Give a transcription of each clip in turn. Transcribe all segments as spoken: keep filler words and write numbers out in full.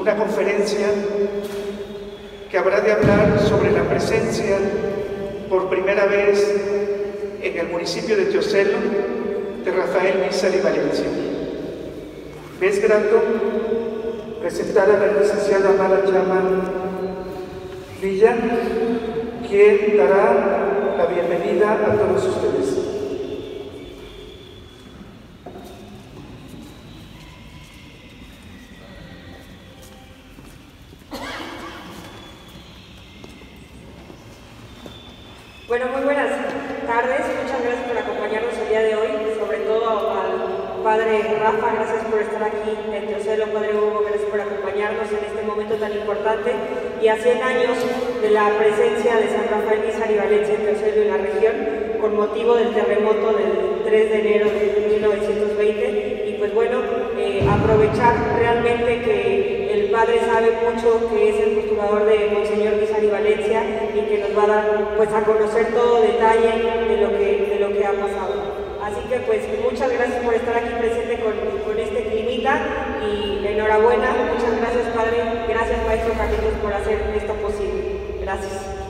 una conferencia que habrá de hablar sobre la presencia por primera vez en el municipio de Teocelo de Rafael Nízar y Valencia. Me es grato presentar a la licenciada Mara Chama Villa, quien dará la bienvenida a todos ustedes. Bueno, muy buenas tardes, muchas gracias por acompañarnos el día de hoy, sobre todo al Padre Rafa, gracias por estar aquí en Teocelo, Padre Hugo, gracias por acompañarnos en este momento tan importante y a cien años de la presencia de San Rafael Nízar y Valencia en Teocelo y la región, con motivo del terremoto del tres de enero de mil novecientos veinte, y pues bueno, eh, aprovechar realmente que el Padre sabe mucho, que es el postulador de Monseñor Nízar y Valencia y que nos va a dar pues a conocer todo detalle de lo que, de lo que ha pasado. Así que pues muchas gracias por estar aquí presente con, con este climita y enhorabuena, muchas gracias Padre, gracias Maestro Carlitos por hacer esto posible. Gracias.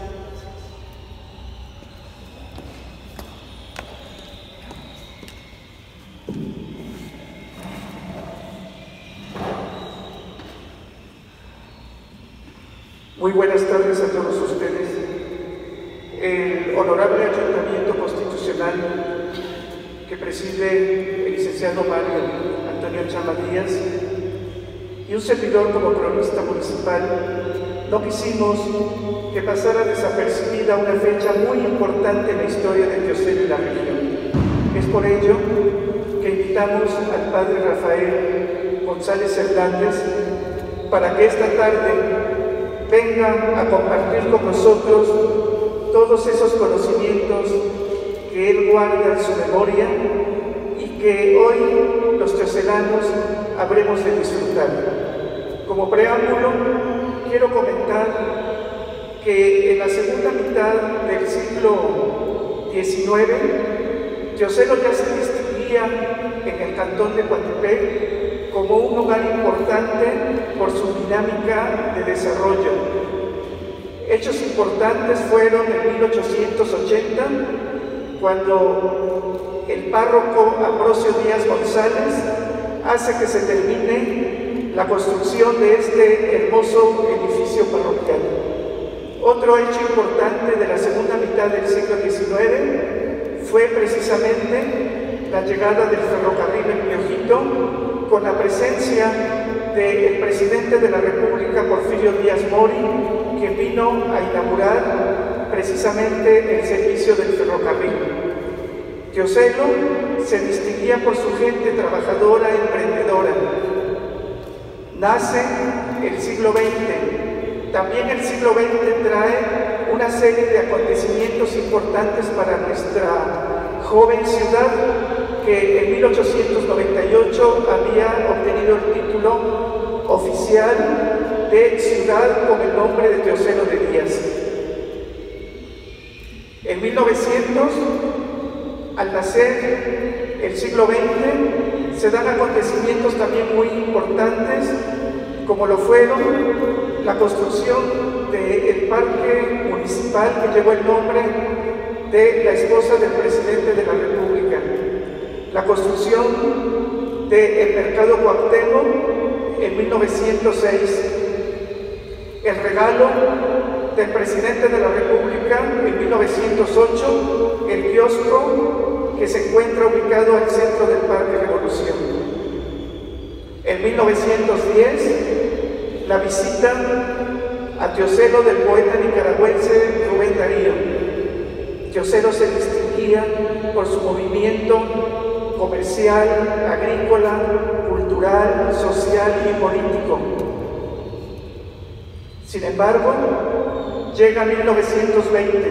Muy buenas tardes a todos ustedes. El honorable Ayuntamiento Constitucional que preside el licenciado Mario Antonio Chama Díaz y un servidor como cronista municipal, no quisimos que pasara desapercibida una fecha muy importante en la historia de Teocelo y la región. Es por ello que invitamos al Padre Rafael González Hernández para que esta tarde venga a compartir con nosotros todos esos conocimientos que él guarda en su memoria y que hoy los teocelanos habremos de disfrutar. Como preámbulo, quiero comentar que en la segunda mitad del siglo diecinueve, Teocelo ya se distinguía en el cantón de Coatepec como un lugar importante por su dinámica de desarrollo. Hechos importantes fueron en mil ochocientos ochenta, cuando el párroco Ambrosio Díaz González hace que se termine la construcción de este hermoso edificio parroquial. Otro hecho importante de la segunda mitad del siglo diecinueve fue precisamente la llegada del ferrocarril en Piojito, con la presencia del presidente de la República, Porfirio Díaz Mori, que vino a inaugurar precisamente el servicio del ferrocarril. Teocelo se distinguía por su gente trabajadora e emprendedora. Nace el siglo veinte. También el siglo veinte trae una serie de acontecimientos importantes para nuestra joven ciudad, que en mil ochocientos noventa y ocho había obtenido el título oficial de ciudad con el nombre de Teocelo de Díaz. En mil novecientos, al nacer el siglo veinte, se dan acontecimientos también muy importantes, como lo fueron la construcción del parque municipal que llevó el nombre de la esposa del presidente de la República, la construcción del mercado Cuauhtémoc en mil novecientos seis, el regalo del presidente de la República en mil novecientos ocho, el kiosco que se encuentra ubicado al centro del Parque Revolución. En mil novecientos diez, la visita a Teocelo del poeta nicaragüense Rubén Darío. Teocelo se distinguía por su movimiento comercial, agrícola, cultural, social y político. Sin embargo, llega mil novecientos veinte.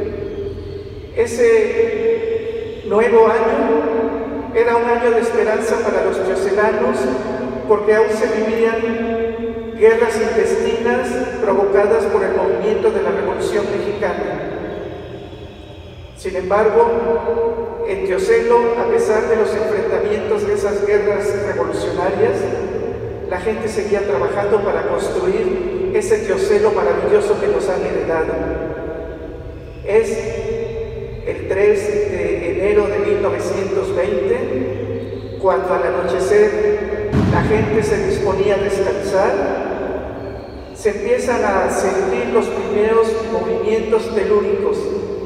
Ese nuevo año era un año de esperanza para los teocelanos, porque aún se vivían guerras intestinas provocadas por el movimiento de la Revolución Mexicana. Sin embargo, en Teocelo, a pesar de los enfrentamientos de esas guerras revolucionarias, la gente seguía trabajando para construir ese teocelo maravilloso que nos han heredado. Es el tres de enero de mil novecientos veinte, cuando al anochecer la gente se disponía a descansar, se empiezan a sentir los primeros movimientos telúricos.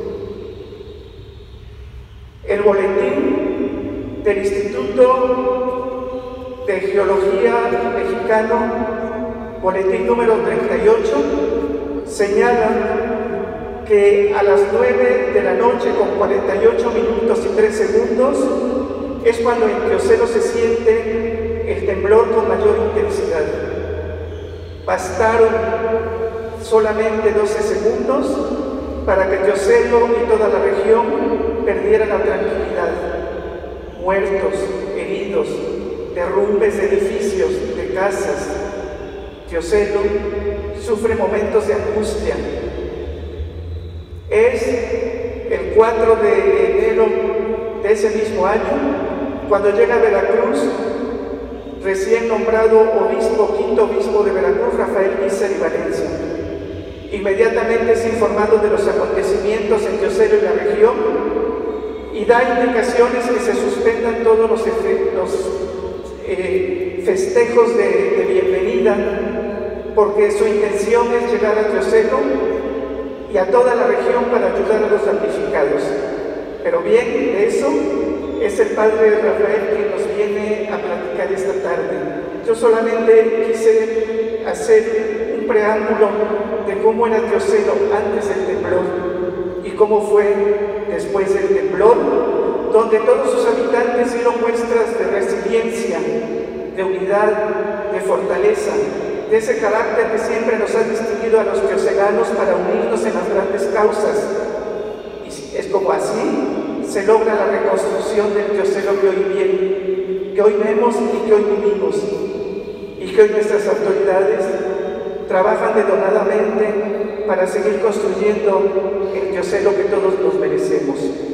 El boletín del Instituto de Geología Mexicano, boletín número treinta y ocho, señala que a las nueve de la noche con cuarenta y ocho minutos y tres segundos es cuando en Teocelo se siente el temblor con mayor intensidad. Bastaron solamente doce segundos para que Teocelo y toda la región perdieran la tranquilidad. Muertos, heridos, derrumbes de edificios, de casas. Teocelo sufre momentos de angustia. Es el cuatro de enero de ese mismo año cuando llega a Veracruz, recién nombrado obispo, quinto obispo de Veracruz, Rafael Mícer y Valencia. Inmediatamente es informado de los acontecimientos en Teocelo y la región y da indicaciones que se suspendan todos los, los eh, festejos de, de bienvenida, porque su intención es llegar a Teocelo y a toda la región para ayudar a los damnificados. Pero bien, de eso es el padre Rafael quien nos viene a platicar esta tarde. Yo solamente quise hacer un preámbulo de cómo era Teocelo antes del temblor y cómo fue después del temblor, donde todos sus habitantes dieron muestras de resiliencia, de unidad, de fortaleza, de ese carácter que siempre nos ha distinguido a los teocelanos para unirnos en las grandes causas. Y es como así se logra la reconstrucción del Teocelo que hoy viene, que hoy vemos y que hoy vivimos, y que hoy nuestras autoridades trabajan denodadamente para seguir construyendo el Teocelo que todos nos merecemos.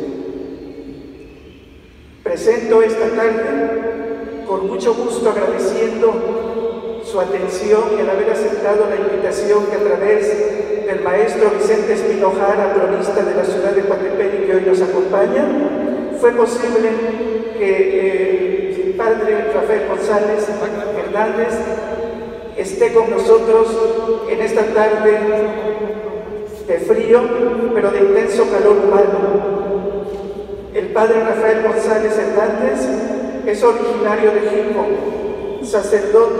Presento esta tarde con mucho gusto agradeciendo su atención y el haber aceptado la invitación que a través del maestro Vicente Espinojara, cronista de la ciudad de Coatepec y que hoy nos acompaña, fue posible que eh, el padre Rafael González Hernández esté con nosotros en esta tarde de frío, pero de intenso calor humano. El padre Rafael González Hernández es originario de Jico, sacerdote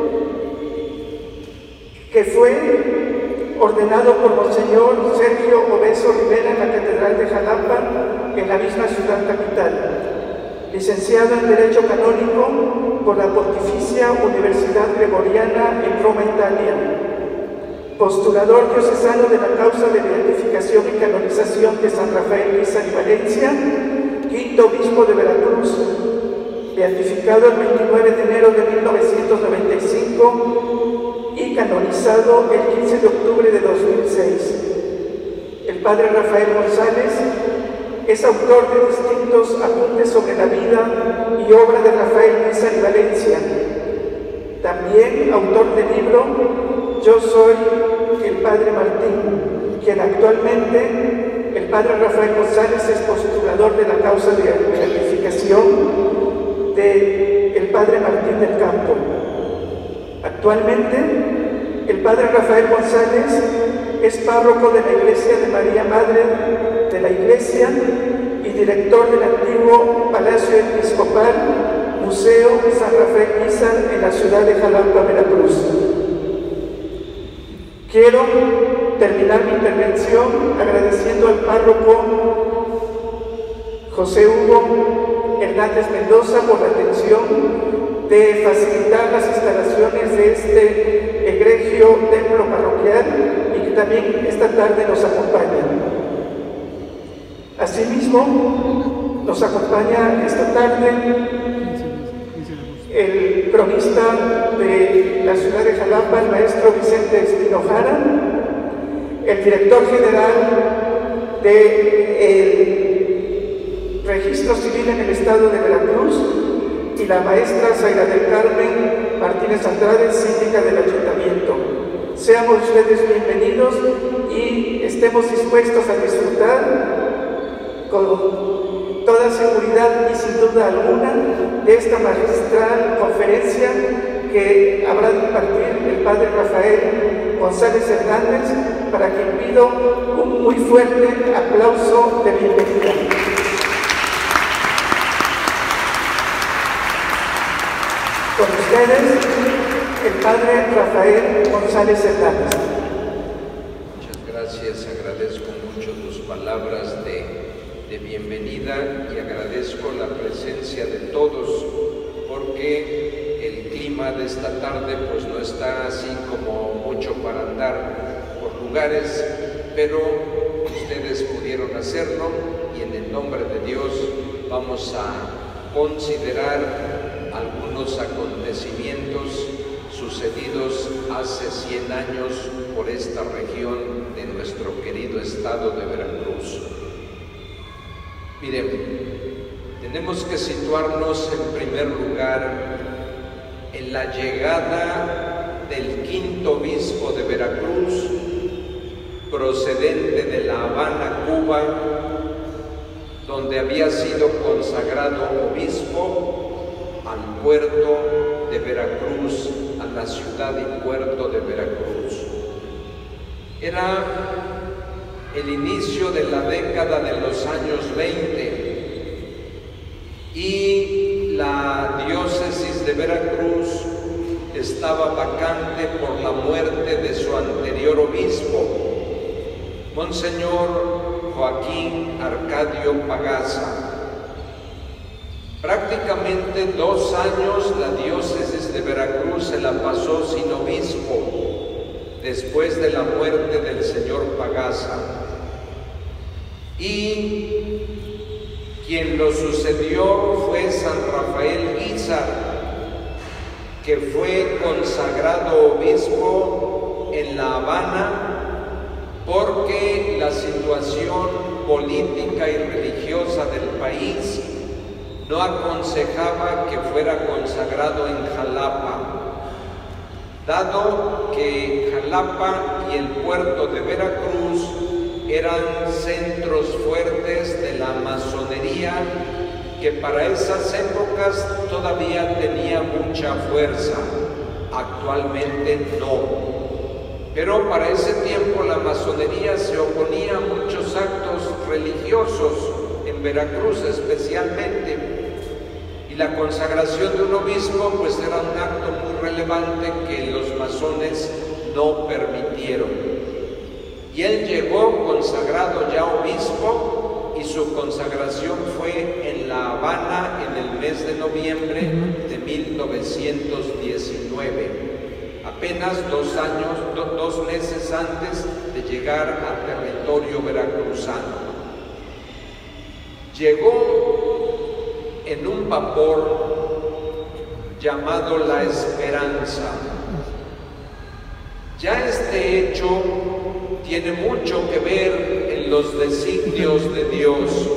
que fue ordenado por Monseñor Sergio Obeso Rivera en la Catedral de Jalapa, en la misma ciudad capital. Licenciado en Derecho Canónico por la Pontificia Universidad Gregoriana en Roma, Italia. Postulador diocesano de la causa de beatificación y canonización de San Rafael Mícer y Valencia, quinto obispo de Veracruz, beatificado el veintinueve de enero de mil novecientos noventa y cinco y canonizado el quince de octubre de dos mil seis. El padre Rafael González es autor de distintos apuntes sobre la vida y obra de Rafael Mícer y Valencia. También autor del libro Yo soy el Padre Martín, quien actualmente el padre Rafael González es postulador de la causa de beatificación del padre Martín del Campo. Actualmente, el padre Rafael González es párroco de la Iglesia de María Madre de la Iglesia y director del antiguo Palacio Episcopal Museo San Rafael Mícer en la ciudad de Jalapa, Veracruz. Quiero terminar mi intervención agradeciendo al párroco José Hugo Hernández Mendoza por la atención de facilitar las instalaciones de este egregio templo parroquial y que también esta tarde nos acompaña. Asimismo, nos acompaña esta tarde el cronista de la ciudad de Jalapa, el maestro Vicente Espinojara, el director general del Registro Civil en el estado de Veracruz y la maestra Zaira del Carmen Martínez Andrade, síndica del Ayuntamiento. Seamos ustedes bienvenidos y estemos dispuestos a disfrutar con toda seguridad y sin duda alguna de esta magistral conferencia que habrá de impartir el Padre Rafael González Hernández, para quien pido un muy fuerte aplauso de bienvenida. Con ustedes, el Padre Rafael González Hernández. Muchas gracias, agradezco mucho tus palabras de, de bienvenida y agradezco la presencia de todos, porque el clima de esta tarde pues no está así como mucho para andar por lugares, pero ustedes pudieron hacerlo y en el nombre de Dios vamos a considerar algunos acontecimientos sucedidos hace cien años por esta región de nuestro querido estado de Veracruz. Miren, tenemos que situarnos en primer lugar en la llegada del quinto obispo de Veracruz, procedente de La Habana, Cuba, donde había sido consagrado obispo al puerto de Veracruz, a la ciudad y puerto de Veracruz. Era el inicio de la década de los años veinte y la diócesis de Veracruz estaba vacante por la muerte de su anterior obispo, Monseñor Joaquín Arcadio Pagaza. Prácticamente dos años la diócesis de Veracruz se la pasó sin obispo después de la muerte del señor Pagaza. Y quien lo sucedió fue San Rafael Guízar, que fue consagrado obispo en La Habana porque la situación política y religiosa del país no aconsejaba que fuera consagrado en Jalapa, dado que Jalapa y el puerto de Veracruz eran centros fuertes de la masonería que para esas épocas todavía tenía mucha fuerza, actualmente no. Pero para ese tiempo la masonería se oponía a muchos actos religiosos, en Veracruz especialmente, y la consagración de un obispo pues era un acto muy relevante que los masones no permitieron. Y él llegó consagrado ya obispo y su consagración fue en La Habana en el mes de noviembre de mil novecientos diecinueve, apenas dos años, do, dos meses antes de llegar al territorio veracruzano. Llegó en un vapor llamado La Esperanza. Ya este hecho tiene mucho que ver en los designios de Dios,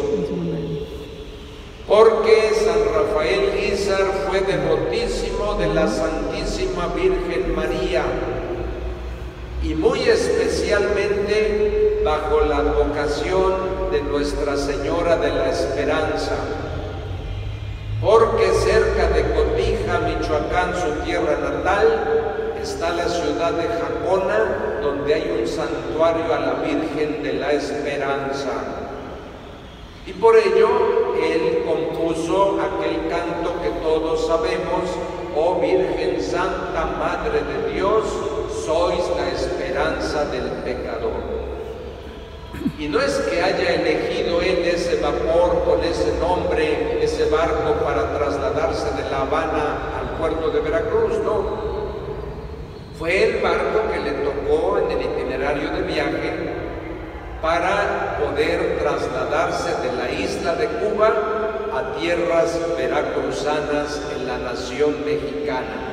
porque San Rafael Guízar fue devotísimo de la Santísima Virgen María y muy especialmente bajo la advocación de Nuestra Señora de la Esperanza, porque cerca de Cotija, Michoacán, su tierra natal, está la ciudad de Jacona, donde hay un santuario a la Virgen de la Esperanza. Y por ello, él compuso aquel canto que todos sabemos: oh Virgen Santa, Madre de Dios, sois la esperanza del pecador. Y no es que haya elegido él ese vapor con ese nombre, ese barco, para trasladarse de La Habana al puerto de Veracruz, no. Fue el barco que le tocó en el itinerario de viaje para poder trasladarse de la isla de Cuba a tierras veracruzanas en la nación mexicana.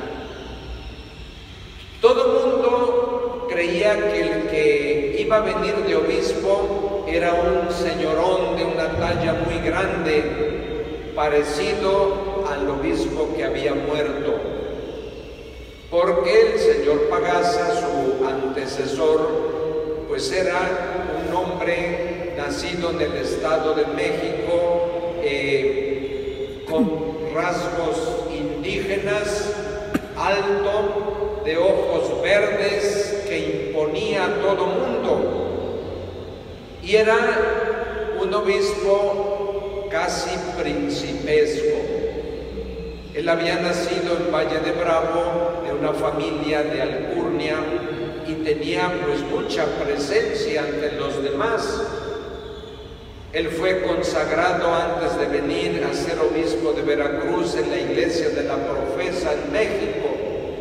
Todo el mundo creía que el que iba a venir de obispo era un señorón de una talla muy grande, parecido al obispo que había muerto. porque el señor Pagaza, su antecesor, pues era un hombre nacido en el Estado de México, eh, con rasgos indígenas, alto, de ojos verdes, que imponía a todo mundo, y era un obispo casi principesco. Él había nacido en Valle de Bravo, de una familia de alcurnia, y tenía pues mucha presencia ante los demás. Él fue consagrado antes de venir a ser obispo de Veracruz en la iglesia de la Profesa en México,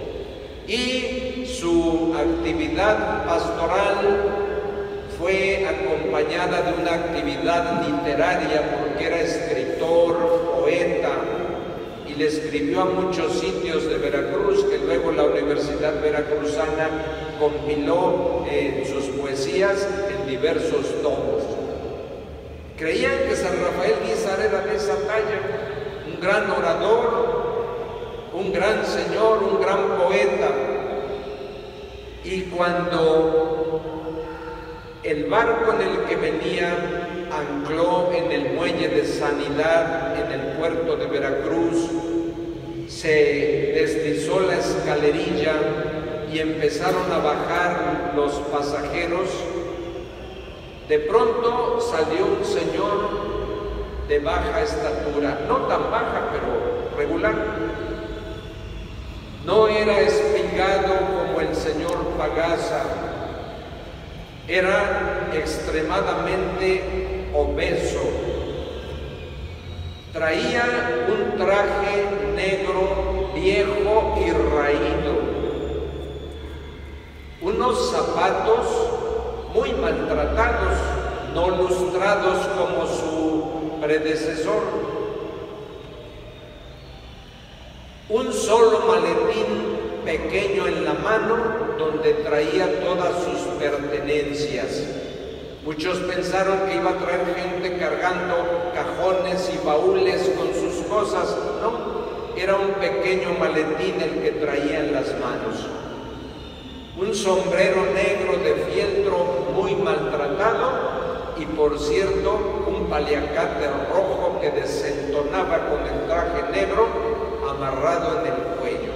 y su actividad pastoral fue acompañada de una actividad literaria, porque era escritor, poeta, y le escribió a muchos sitios de Veracruz, que luego la Universidad Veracruzana compiló eh, sus poesías en diversos tomos. Creían que San Rafael Guízar era de esa talla, un gran orador, un gran señor, un gran poeta. Y cuando el barco en el que venía ancló en el muelle de Sanidad, en el puerto de Veracruz, se deslizó la escalerilla y empezaron a bajar los pasajeros, de pronto salió un señor de baja estatura, no tan baja, pero regular. No era espigado como el señor Pagaza, era extremadamente obeso. Traía un traje negro, viejo y raído, unos zapatos muy maltratados, no lustrados como su predecesor, un solo maletín pequeño en la mano donde traía todas sus pertenencias. Muchos pensaron que iba a traer gente cargando cajones y baúles con sus cosas. No, era un pequeño maletín el que traía en las manos. Un sombrero negro de fieltro muy maltratado y, por cierto, un paliacate rojo que desentonaba con el traje negro amarrado en el cuello.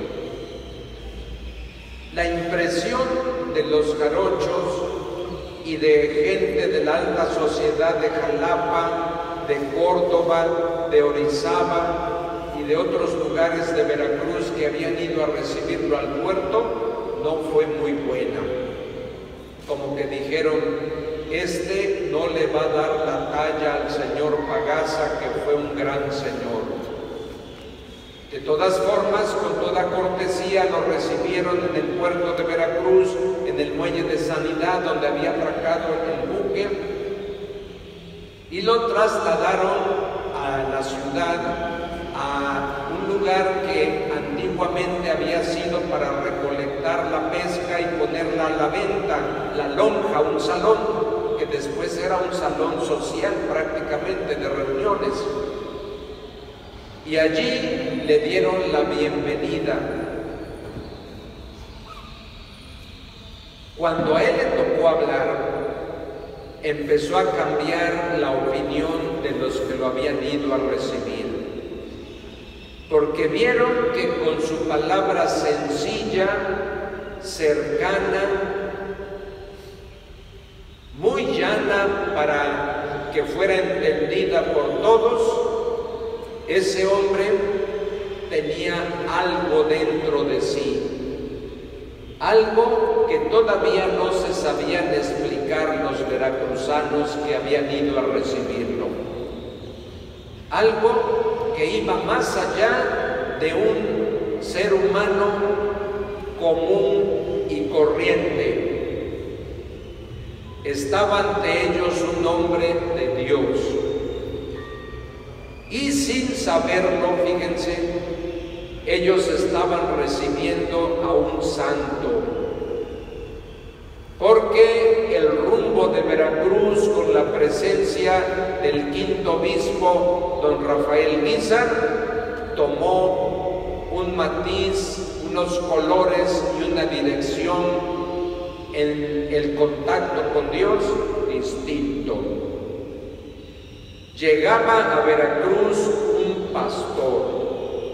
La impresión de los jarochos y de gente de la alta sociedad de Jalapa, de Córdoba, de Orizaba y de otros lugares de Veracruz que habían ido a recibirlo al puerto no fue muy buena. Como que dijeron, este no le va a dar la talla al señor Pagaza, que fue un gran señor. De todas formas, con toda cortesía lo recibieron en el puerto de Veracruz, en el muelle de Sanidad, donde había atracado el buque, y lo trasladaron a la ciudad, a un lugar que antiguamente había sido para recolectar la pesca y ponerla a la venta, la lonja, un salón, que después era un salón social prácticamente de reuniones. Y allí le dieron la bienvenida. Cuando a él le tocó hablar, empezó a cambiar la opinión de los que lo habían ido a recibir, porque vieron que con su palabra sencilla, cercana, muy llana para que fuera entendida por todos, ese hombre tenía algo dentro de sí, algo que todavía no se sabían explicar los veracruzanos que habían ido a recibirlo, algo que iba más allá de un ser humano común y corriente. Estaba ante ellos un hombre de Dios. Y sin saberlo, fíjense, ellos estaban recibiendo a un santo, porque el rumbo de Veracruz, con la presencia del quinto obispo, don Rafael Guízar, tomó un matiz, unos colores y una dirección en el contacto con Dios distinto. Llegaba a Veracruz un pastor.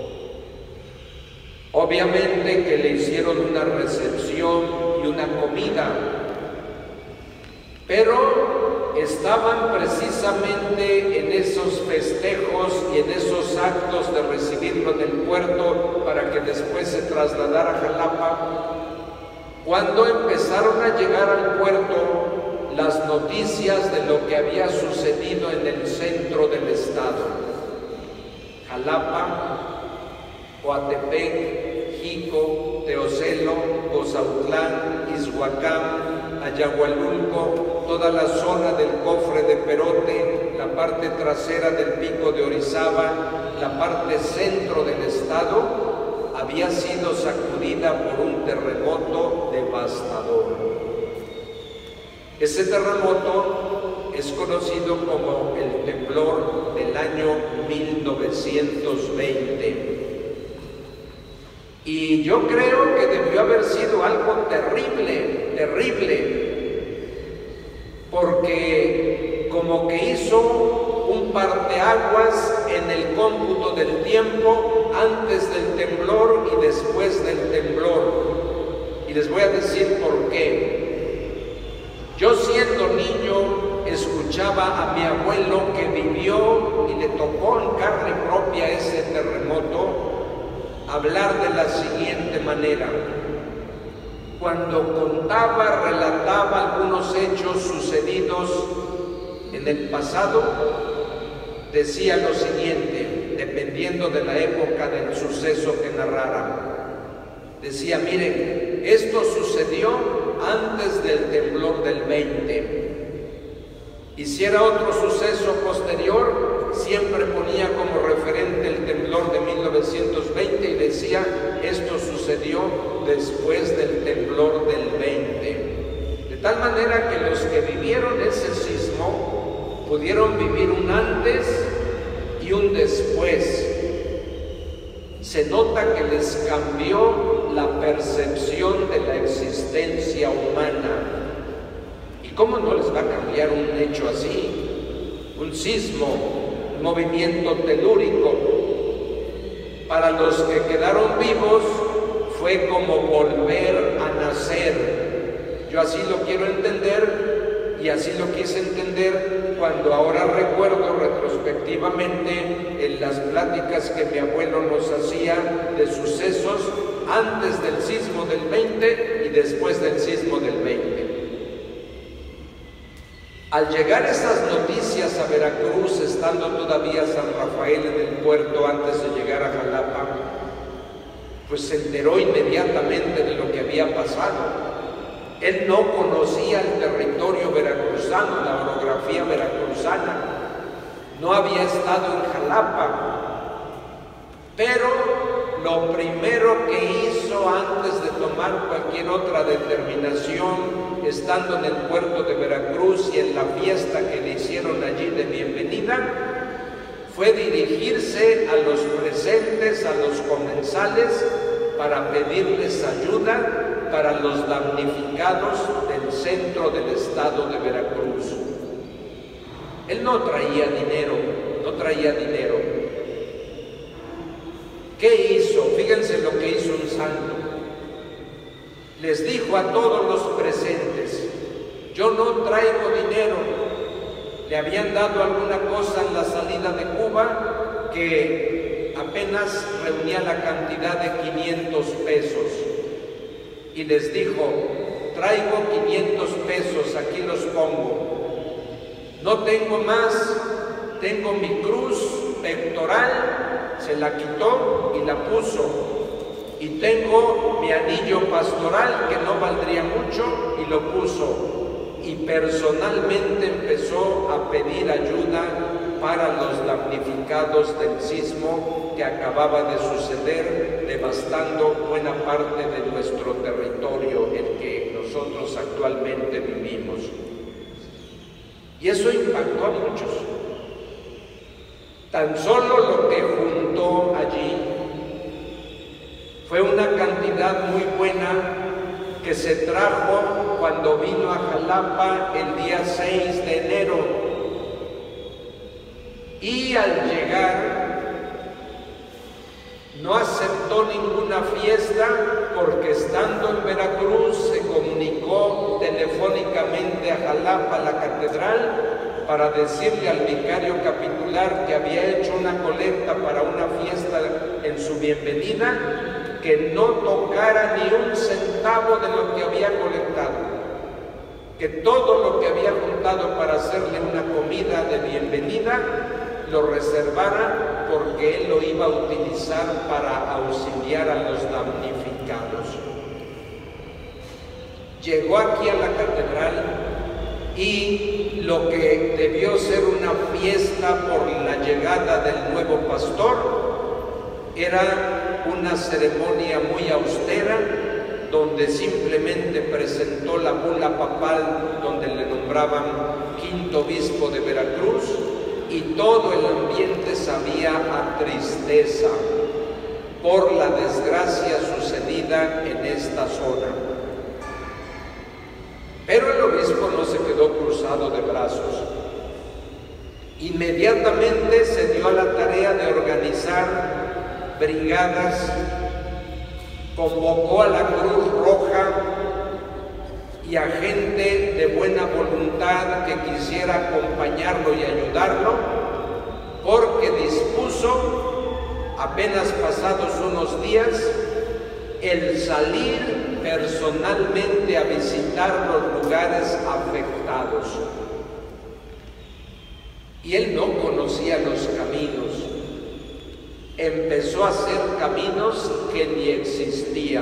Obviamente que le hicieron una recepción y una comida, pero estaban precisamente en esos festejos y en esos actos de recibirlo en el puerto para que después se trasladara a Jalapa, cuando empezaron a llegar al puerto las noticias de lo que había sucedido en el centro del estado. Jalapa, Coatepec, Jico, Teocelo, Cozautlán, Izhuacán, Ayahualulco, toda la zona del Cofre de Perote, la parte trasera del Pico de Orizaba, la parte centro del estado, había sido sacudida por un terremoto devastador. Ese terremoto es conocido como el temblor del año mil novecientos veinte. Y yo creo que debió haber sido algo terrible, terrible, porque como que hizo un parteaguas en el cómputo del tiempo antes del temblor y después del temblor. Y les voy a decir por qué. Yo siendo niño escuchaba a mi abuelo que vivió y le tocó en carne propia ese terremoto hablar de la siguiente manera. Cuando contaba, relataba algunos hechos sucedidos en el pasado, decía lo siguiente, dependiendo de la época del suceso que narrara. Decía, miren, esto sucedió antes del temblor del veinte. Y si era otro suceso posterior, siempre ponía como referente el temblor de mil novecientos veinte y decía, esto sucedió después del temblor del veinte. De tal manera que los que vivieron ese sismo pudieron vivir un antes y un después. Se nota que les cambió la percepción de la existencia humana. ¿Y cómo no les va a cambiar un hecho así? Un sismo, un movimiento telúrico. Para los que quedaron vivos fue como volver a nacer. Yo así lo quiero entender y así lo quise entender cuando ahora recuerdo retrospectivamente en las pláticas que mi abuelo nos hacía de sucesos antes del sismo del veinte y después del sismo del veinte. Al llegar esas noticias a Veracruz, estando todavía San Rafael en el puerto antes de llegar a Jalapa, pues se enteró inmediatamente de lo que había pasado. Él no conocía el territorio veracruzano, la orografía veracruzana, no había estado en Jalapa, pero lo primero que hizo antes de tomar cualquier otra determinación, estando en el puerto de Veracruz y en la fiesta que le hicieron allí de bienvenida, fue dirigirse a los presentes, a los comensales, para pedirles ayuda para los damnificados del centro del estado de Veracruz. Él no traía dinero, no traía dinero. ¿Qué hizo? Fíjense lo que hizo un santo. Les dijo a todos los presentes, yo no traigo dinero. Le habían dado alguna cosa en la salida de Cuba que apenas reunía la cantidad de quinientos pesos. Y les dijo, traigo quinientos pesos, aquí los pongo. No tengo más, tengo mi cruz pectoral, se la quitó y la puso. Y tengo mi anillo pastoral, que no valdría mucho, y lo puso. Y personalmente empezó a pedir ayuda para los damnificados del sismo que acababa de suceder, devastando buena parte de nuestro territorio, el que nosotros actualmente vivimos. Y eso impactó a muchos. Tan solo lo que juntó allí Fue una cantidad muy buena que se trajo cuando vino a Jalapa el día seis de enero. Y al llegar no aceptó ninguna fiesta porque estando en Veracruz se comunicó telefónicamente a Jalapa, a la catedral, para decirle al vicario capitular que había hecho una colecta para una fiesta en su bienvenida, que no tocara ni un centavo de lo que había colectado, que todo lo que había juntado para hacerle una comida de bienvenida lo reservara, porque él lo iba a utilizar para auxiliar a los damnificados. Llegó aquí a la catedral y lo que debió ser una fiesta por la llegada del nuevo pastor era una ceremonia muy austera, donde simplemente presentó la bula papal donde le nombraban quinto obispo de Veracruz, y todo el ambiente sabía a tristeza por la desgracia sucedida en esta zona. Pero el obispo no se quedó cruzado de brazos. Inmediatamente se dio a la tarea de organizar brigadas, convocó a la Cruz Roja y a gente de buena voluntad que quisiera acompañarlo y ayudarlo, porque dispuso, apenas pasados unos días, el salir personalmente a visitar los lugares afectados. Y él no conocía los caminos. Empezó a hacer caminos que ni existían.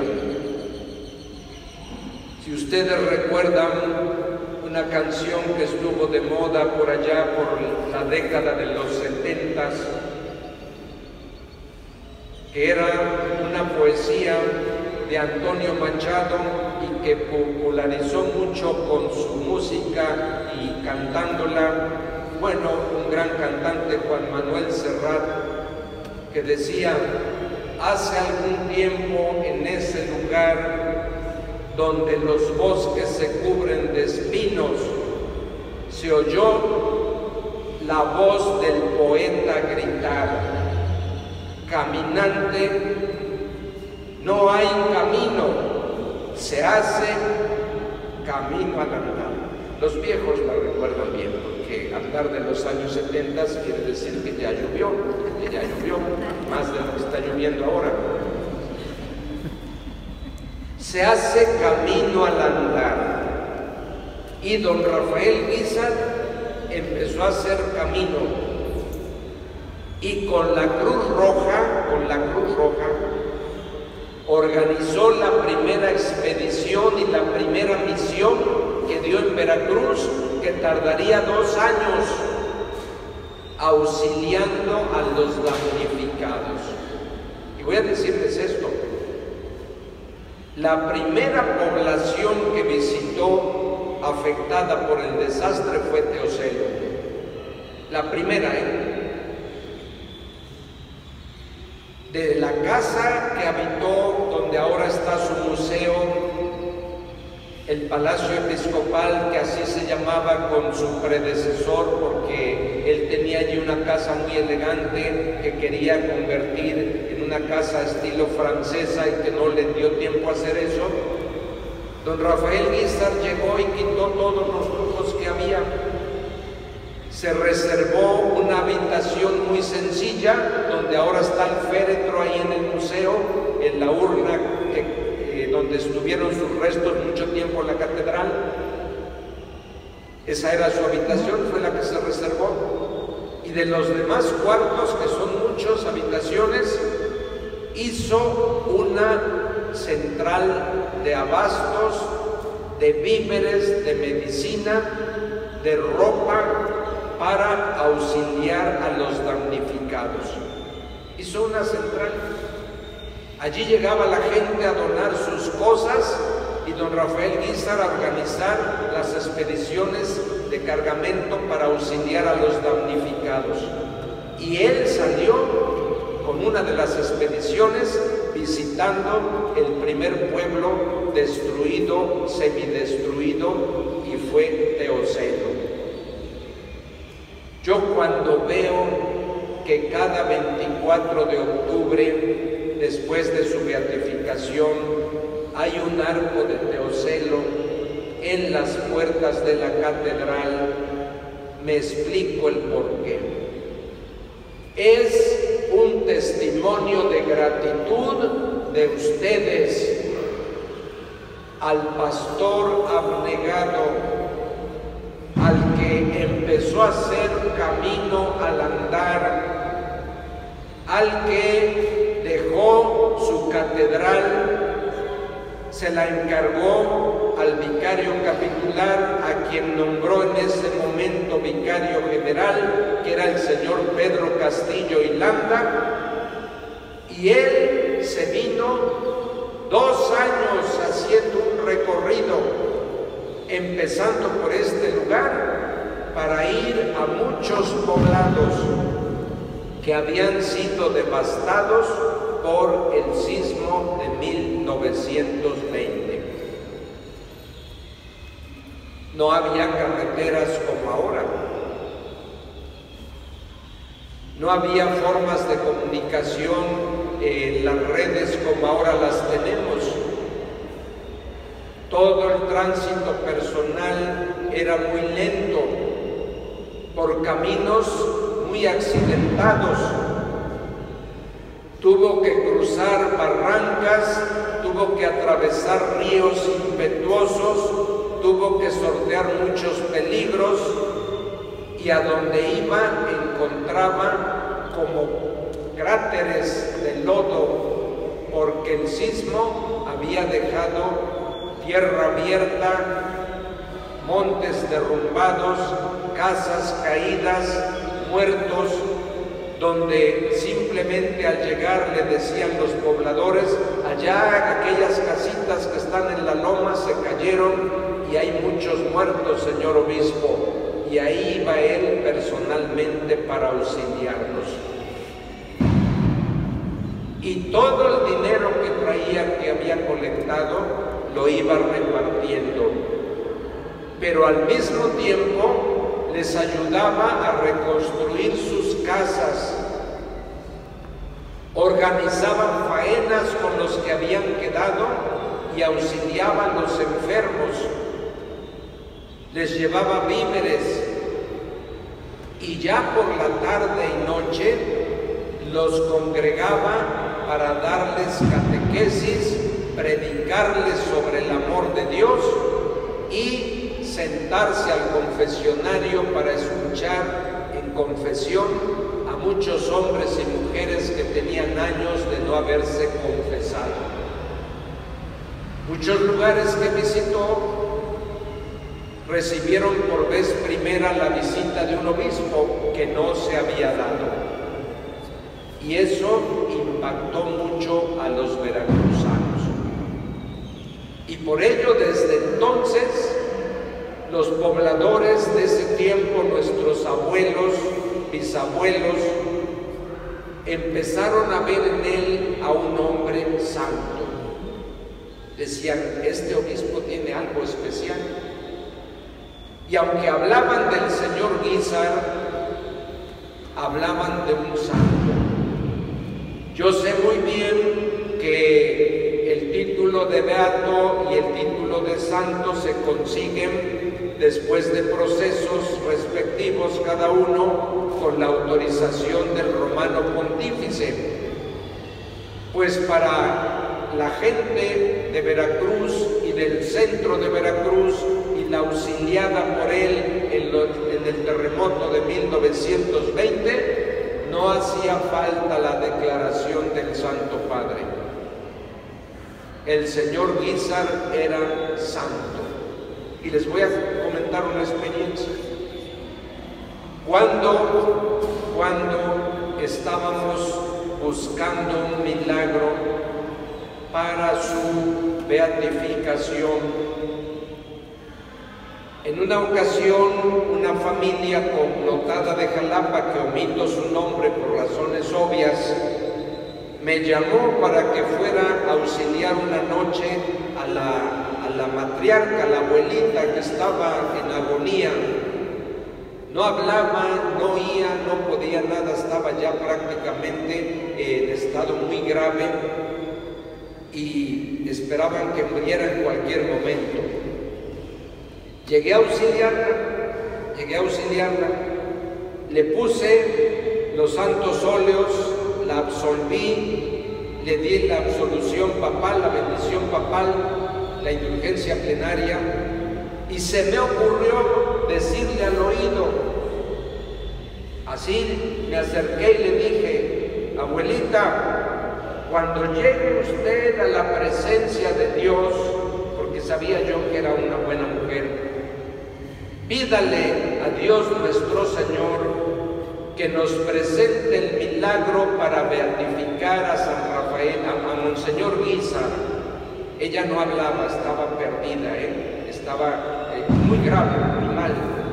Si ustedes recuerdan una canción que estuvo de moda por allá por la década de los setentas, que era una poesía de Antonio Machado y que popularizó mucho con su música y cantándola, bueno, un gran cantante, Juan Manuel Serrat, que decía: hace algún tiempo en ese lugar donde los bosques se cubren de espinos, se oyó la voz del poeta gritar: caminante, no hay camino, se hace camino al andar. Los viejos la recuerdan bien, porque andar de los años setenta quiere decir que ya llovió, que ya llovió, más de lo que está lloviendo ahora. Se hace camino al andar. Y don Rafael Guízar empezó a hacer camino. Y con la Cruz Roja, con la Cruz Roja, organizó la primera expedición y la primera misión que dio en Veracruz, que tardaría dos años auxiliando a los damnificados. Y voy a decirles esto: la primera población que visitó afectada por el desastre fue Teocelo. La primera, ¿eh? De la casa que habitó, donde ahora está su museo, el Palacio Episcopal, que así se llamaba con su predecesor, porque él tenía allí una casa muy elegante que quería convertir en una casa estilo francesa y que no le dio tiempo a hacer eso. Don Rafael Guízar llegó y quitó todos los lujos que había. Se reservó una habitación muy sencilla, donde ahora está el féretro ahí en el museo, en la urna que donde estuvieron sus restos mucho tiempo en la catedral. Esa era su habitación, fue la que se reservó. Y de los demás cuartos, que son muchas habitaciones, hizo una central de abastos, de víveres, de medicina, de ropa, para auxiliar a los damnificados. Hizo una central. Allí llegaba la gente a donar sus cosas y don Rafael Guízar a organizar las expediciones de cargamento para auxiliar a los damnificados. Y él salió con una de las expediciones, visitando el primer pueblo destruido, semidestruido, y fue Teocelo. Yo cuando veo que cada veinticuatro de octubre, después de su beatificación, hay un arco de Teocelo en las puertas de la catedral, me explico el porqué. Es un testimonio de gratitud de ustedes al pastor abnegado, al que empezó a hacer camino al andar, al que dejó su catedral, se la encargó al vicario capitular, a quien nombró en ese momento vicario general, que era el señor Pedro Castillo y Landa, y él se vino dos años haciendo un recorrido, empezando por este lugar, para ir a muchos poblados que habían sido devastados por el sismo de mil novecientos veinte. No había carreteras como ahora, no había formas de comunicación en las redes como ahora las tenemos. Todo el tránsito personal era muy lento, por caminos muy accidentados. Tuvo que cruzar barrancas, tuvo que atravesar ríos impetuosos, tuvo que sortear muchos peligros, y a donde iba encontraba como cráteres de lodo, porque el sismo había dejado tierra abierta, montes derrumbados, casas caídas, muertos, donde simplemente al llegar le decían los pobladores: allá aquellas casitas que están en la loma se cayeron y hay muchos muertos, señor obispo. Y ahí iba él personalmente para auxiliarnos. Y todo el dinero que traía, que había colectado, lo iba repartiendo, pero al mismo tiempo les ayudaba a reconstruir sus casas, organizaban faenas con los que habían quedado y auxiliaban a los enfermos, les llevaba víveres, y ya por la tarde y noche los congregaba para darles catequesis, predicarles sobre el amor de Dios y sentarse al confesionario para escuchar en confesión a muchos hombres y mujeres que tenían años de no haberse confesado. Muchos lugares que visitó recibieron por vez primera la visita de un obispo que no se había dado, y eso impactó mucho a los veracruzanos. Y por ello, desde entonces, los pobladores de ese tiempo, nuestros abuelos, bisabuelos, empezaron a ver en él a un hombre santo. Decían: este obispo tiene algo especial. Y aunque hablaban del señor Guízar, hablaban de un santo. Yo sé muy bien que el título de beato y el título de santo se consiguen después de procesos respectivos, cada uno con la autorización del romano pontífice. Pues para la gente de Veracruz y del centro de Veracruz, y la auxiliada por él en, lo, en el terremoto de mil novecientos veinte, no hacía falta la declaración del Santo Padre. El señor Guízar era santo. Y les voy a comentar una experiencia. Cuando, cuando estábamos buscando un milagro para su beatificación, en una ocasión una familia connotada de Jalapa, que omito su nombre por razones obvias, me llamó para que fuera a auxiliar una noche a la, a la matriarca, a la abuelita que estaba en agonía. No hablaba, no oía, no podía nada, estaba ya prácticamente en estado muy grave y esperaban que muriera en cualquier momento. Llegué a auxiliarla, llegué a auxiliarla, le puse los santos óleos, la absolví, le di la absolución papal, la bendición papal, la indulgencia plenaria, y se me ocurrió decirle al oído, así me acerqué y le dije: abuelita, cuando llegue usted a la presencia de Dios, porque sabía yo que era una buena mujer, pídale a Dios nuestro Señor que nos presente el milagro para beatificar a San Rafael, a, a Monseñor Guízar. Ella no hablaba, estaba perdida, ¿eh? estaba eh, muy grave, muy mal.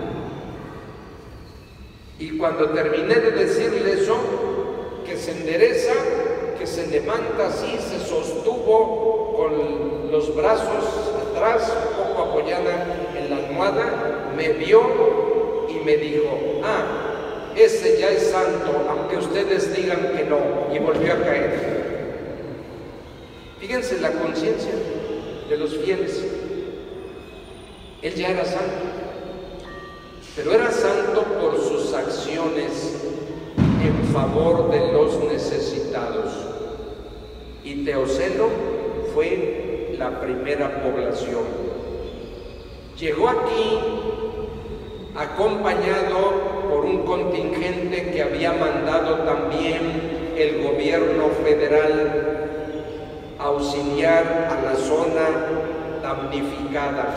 Y cuando terminé de decirle eso, que se endereza, que se levanta así, se sostuvo con los brazos atrás, un poco apoyada en la almohada, me vio y me dijo: ah, ese ya es santo, aunque ustedes digan que no, y volvió a caer. Fíjense la conciencia de los fieles. Él ya era santo, pero era santo por sus acciones en favor de los necesitados. Y Teocelo fue la primera población. Llegó aquí acompañado por un contingente que había mandado también el gobierno federal a auxiliar a la zona damnificada.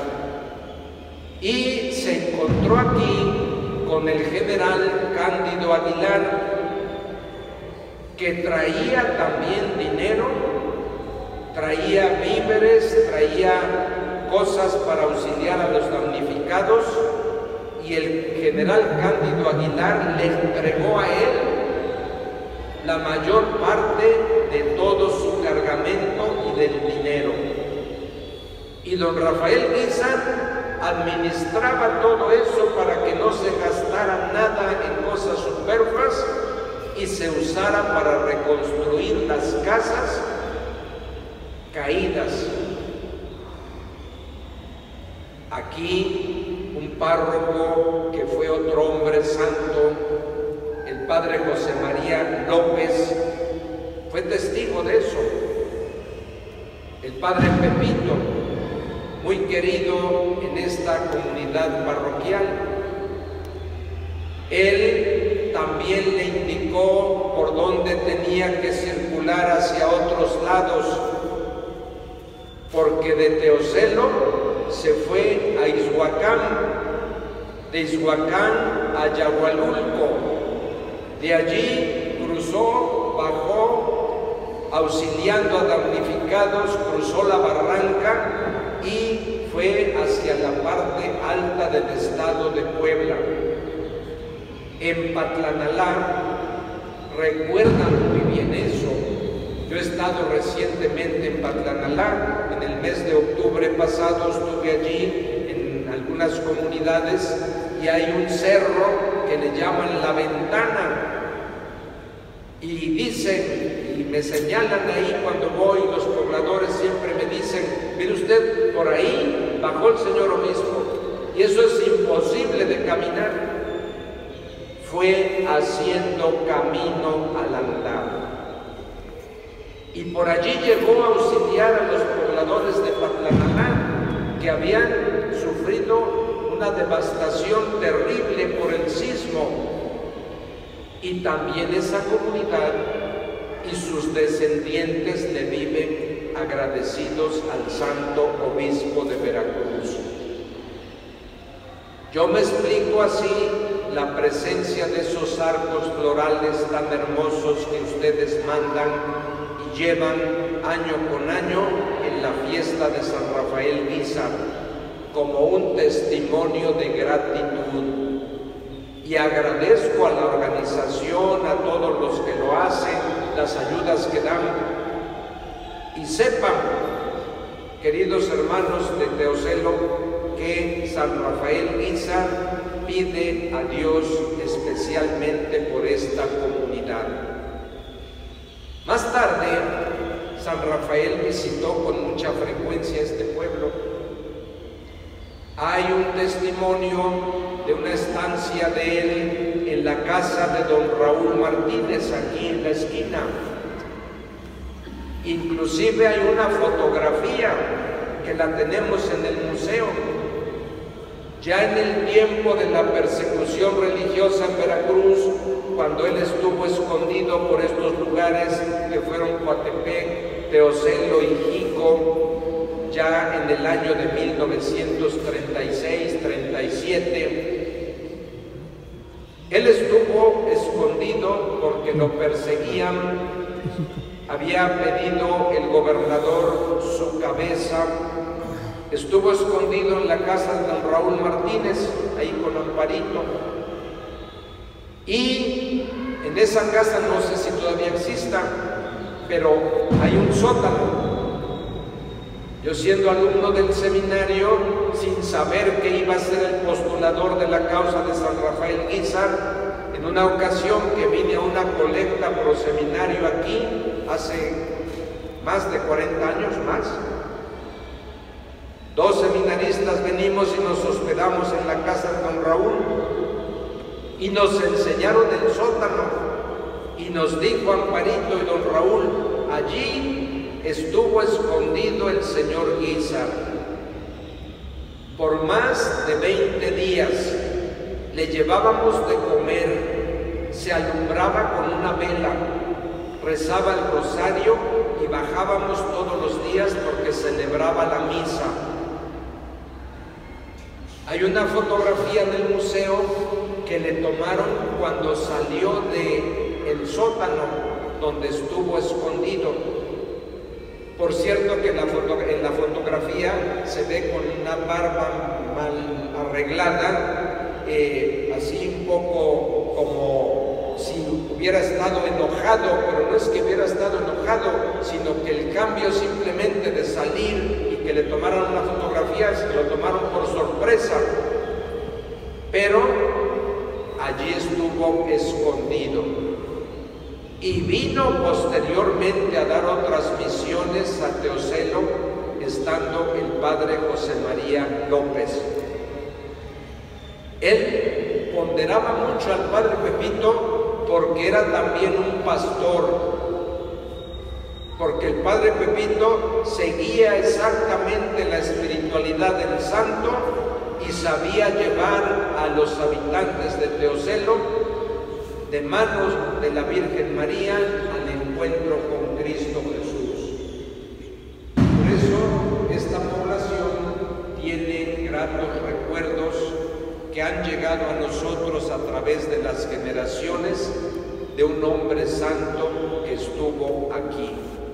Y se encontró aquí con el general Cándido Aguilar, que traía también dinero, traía víveres, traía cosas para auxiliar a los damnificados, y el general Cándido Aguilar le entregó a él la mayor parte de todo su cargamento y del dinero. Y don Rafael Guízar administraba todo eso para que no se gastara nada en cosas superfluas y se usara para reconstruir las casas caídas. Aquí un párroco que fue otro hombre santo, el padre José María López, fue testigo de eso. El padre Pepito, muy querido en esta comunidad parroquial, él también le indicó por dónde tenía que circular hacia otros lados, porque de Teocelo se fue a Izhuacán, de Izhuacán a Yahualulco, de allí cruzó, bajó, auxiliando a damnificados, cruzó la barranca y fue hacia la parte alta del estado de Puebla. En Patlanalá, recuerdan muy bien eso. Yo he estado recientemente en Patlanalá, en el mes de octubre pasado estuve allí en algunas comunidades y hay un cerro que le llaman La Ventana y dicen, y me señalan ahí cuando voy, los pobladores siempre me dicen: mire usted, por ahí bajó el señor obispo y eso es imposible de caminar. Fue haciendo camino al andar. Y por allí llegó a auxiliar a los pobladores de Patlanalá, que habían sufrido una devastación terrible por el sismo. Y también esa comunidad y sus descendientes le viven agradecidos al santo obispo de Veracruz. Yo me explico así la presencia de esos arcos florales tan hermosos que ustedes mandan y llevan año con año en la fiesta de San Rafael Guízar como un testimonio de gratitud. Y agradezco a la organización, a todos los que lo hacen, las ayudas que dan. Y sepan, queridos hermanos de Teocelo, que San Rafael Guízar pide a Dios especialmente por esta comunidad. Más tarde, San Rafael visitó con mucha frecuencia este pueblo. Hay un testimonio de una estancia de él en la casa de don Raúl Martínez, aquí en la esquina. Inclusive hay una fotografía que la tenemos en el museo. Ya en el tiempo de la persecución religiosa en Veracruz, cuando él estuvo escondido por estos lugares que fueron Coatepec, Teocelo y Jico, ya en el año de mil novecientos treinta y seis treinta y siete, él estuvo escondido porque lo perseguían. Había pedido el gobernador su cabeza. Estuvo escondido en la casa de don Raúl Martínez, ahí con Amparito. Y en esa casa, no sé si todavía exista, pero hay un sótano. Yo, siendo alumno del seminario, sin saber que iba a ser el postulador de la causa de San Rafael Guízar, en una ocasión que vine a una colecta pro seminario aquí, hace más de cuarenta años más, dos seminaristas venimos y nos hospedamos en la casa de don Raúl y nos enseñaron el sótano y nos dijo Amparito y don Raúl: allí estuvo escondido el señor Guízar. Por más de veinte días le llevábamos de comer, se alumbraba con una vela, rezaba el rosario y bajábamos todos los días porque celebraba la misa. Hay una fotografía en el museo que le tomaron cuando salió del sótano donde estuvo escondido. Por cierto que en la, foto, en la fotografía se ve con una barba mal arreglada, eh, así un poco como si hubiera estado enojado, pero no es que hubiera estado enojado, sino que el cambio simplemente de salir y que le tomaran una fotografía, se lo tomaron por sorpresa, pero allí estuvo escondido. Y vino posteriormente a dar otras misiones a Teocelo, estando el padre José María López. Él ponderaba mucho al padre Pepito porque era también un pastor, porque el padre Pepito seguía exactamente la espiritualidad del santo y sabía llevar a los habitantes de Teocelo de manos de la Virgen María al encuentro con Cristo Jesús. Por eso esta población tiene gratos recuerdos que han llegado a nosotros a través de las generaciones de un hombre santo que estuvo aquí.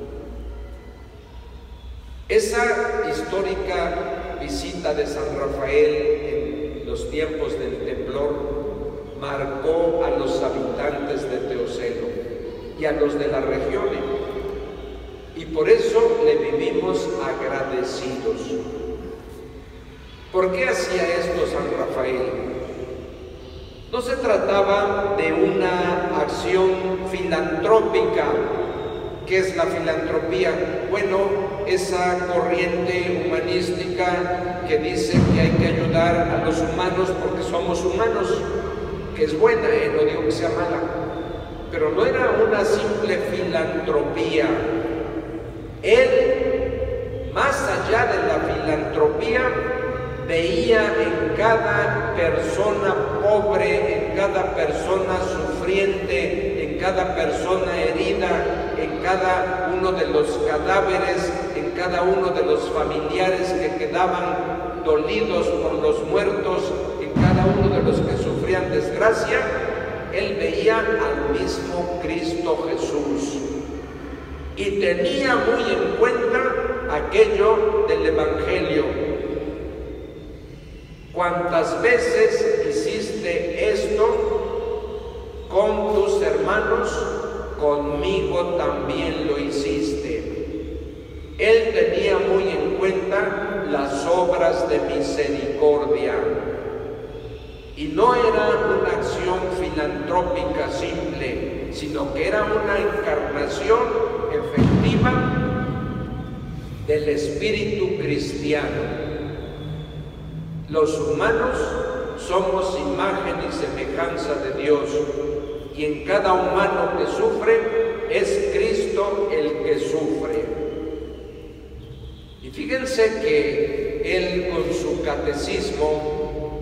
Esa histórica visita de San Rafael en los tiempos del temblor marcó a los habitantes de Teocelo y a los de la región, y por eso le vivimos agradecidos. ¿Por qué hacía esto San Rafael? No se trataba de una acción filantrópica. ¿Qué es la filantropía? Bueno, esa corriente humanística que dice que hay que ayudar a los humanos porque somos humanos, que es buena, ¿eh? No digo que sea mala, pero no era una simple filantropía. Él, más allá de la filantropía, veía en cada persona pobre, en cada persona sufriente, en cada persona herida, en cada uno de los cadáveres, en cada uno de los familiares que quedaban dolidos por los muertos, en cada uno de los que sufrían desgracia, él veía al mismo Cristo Jesús y tenía muy en cuenta aquello del Evangelio. ¿Cuántas veces hiciste esto con tus hermanos, conmigo también lo hiciste. Él tenía muy en cuenta las obras de misericordia. Y no era una acción filantrópica simple, sino que era una encarnación efectiva del espíritu cristiano. Los humanos somos imagen y semejanza de Dios, y en cada humano que sufre es Cristo el que sufre. Y fíjense que él con su catecismo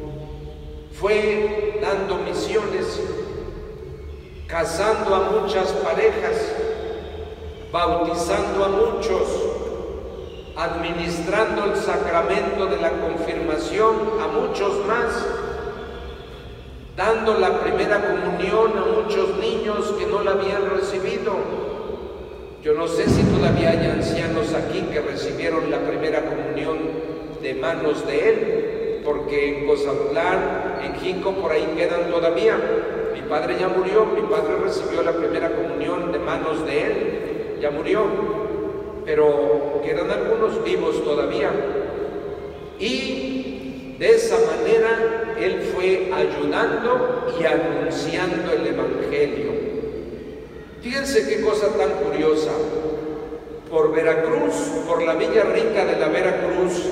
fue dando misiones, casando a muchas parejas, bautizando a muchos, administrando el sacramento de la confirmación a muchos más, dando la primera comunión a muchos niños que no la habían recibido. Yo no sé si todavía hay ancianos aquí que recibieron la primera comunión de manos de él, porque en Cozatlán, en Jinco, por ahí quedan todavía. Mi padre ya murió, mi padre recibió la primera comunión de manos de él, ya murió, pero quedan algunos vivos todavía. Y de esa manera él fue ayudando y anunciando el Evangelio. Fíjense qué cosa tan curiosa. Por Veracruz, por la Villa Rica de la Veracruz,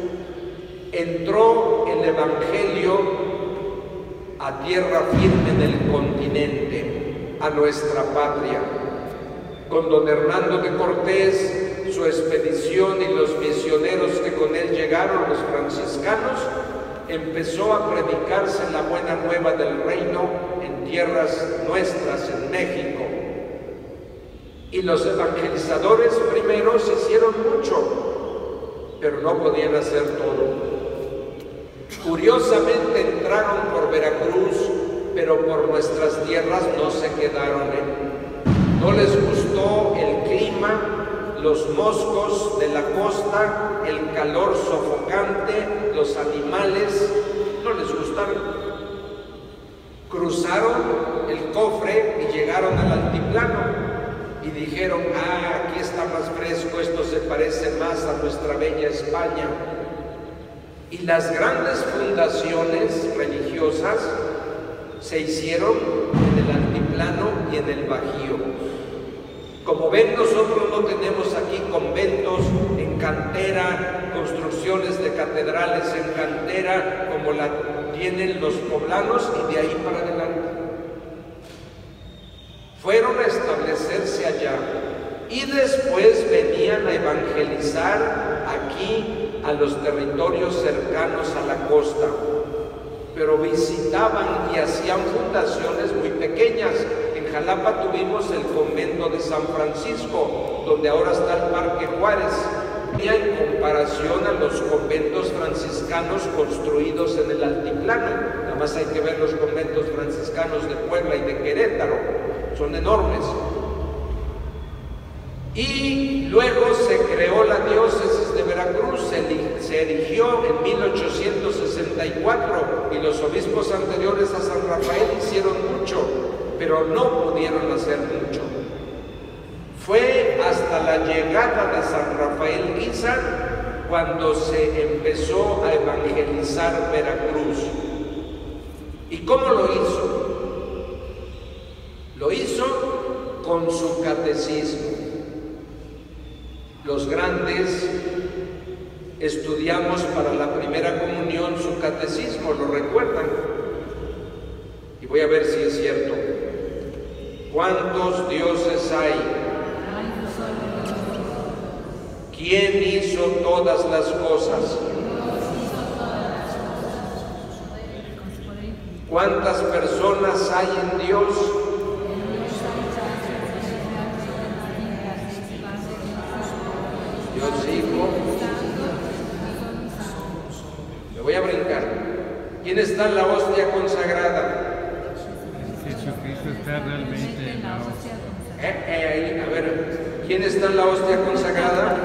entró el Evangelio a tierra firme en el continente, a nuestra patria. Con don Hernando de Cortés, su expedición y los misioneros que con él llegaron, los franciscanos, empezó a predicarse la buena nueva del reino en tierras nuestras, en México. Y los evangelizadores primeros hicieron mucho, pero no podían hacer todo. Curiosamente entraron por Veracruz, pero por nuestras tierras no se quedaron. ¿eh? No les gustó el clima, los moscos de la costa, el calor sofocante, los animales, no les gustaron. Cruzaron el cofre y llegaron al altiplano. Y dijeron, ah, aquí está más fresco, esto se parece más a nuestra bella España. Y las grandes fundaciones religiosas se hicieron en el altiplano y en el Bajío. Como ven, nosotros no tenemos aquí conventos en cantera, construcciones de catedrales en cantera, como la tienen los poblanos, y de ahí para adelante. Fueron a establecerse allá y después venían a evangelizar aquí a los territorios cercanos a la costa, pero visitaban y hacían fundaciones muy pequeñas. En Jalapa tuvimos el convento de San Francisco, donde ahora está el Parque Juárez, y en comparación a los conventos franciscanos construidos en el altiplano. Nada más hay que ver los conventos franciscanos de Puebla y de Querétaro, son enormes. Y luego se creó la diócesis de Veracruz, se, se erigió en mil ochocientos sesenta y cuatro, y los obispos anteriores a San Rafael hicieron mucho, pero no pudieron hacer mucho. Fue hasta la llegada de San Rafael Guízar cuando se empezó a evangelizar Veracruz. ¿Y cómo lo hizo? Lo hizo con su catecismo. Los grandes estudiamos para la primera comunión su catecismo, ¿lo recuerdan? Y voy a ver si es cierto. ¿Cuántos dioses hay? ¿Quién hizo todas las cosas? ¿Cuántas personas hay en Dios? Dios Hijo. Me voy a brincar. ¿Quién está en la hostia consagrada? Jesucristo está realmente en la hostia. Eh, eh, a ver, ¿quién está en la hostia consagrada?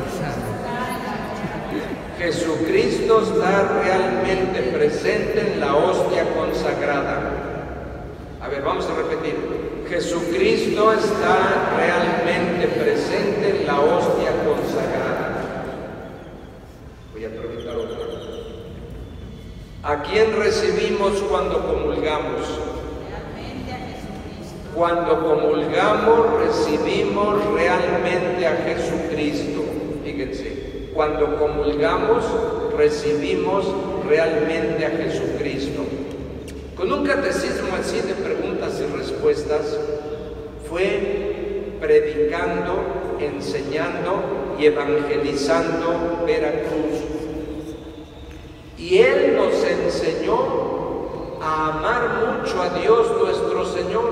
Jesucristo está realmente presente en la hostia consagrada. A ver, vamos a repetir. Jesucristo está realmente presente en la hostia consagrada. Voy a preguntar otra vez. ¿A quién recibimos cuando comulgamos? Realmente a Jesucristo. Cuando comulgamos recibimos realmente a Jesucristo. Fíjense, cuando comulgamos recibimos realmente a Jesucristo. Con un catecismo así de preguntas y respuestas, fue predicando, enseñando y evangelizando Veracruz. Y él nos enseñó a amar mucho a Dios nuestro Señor.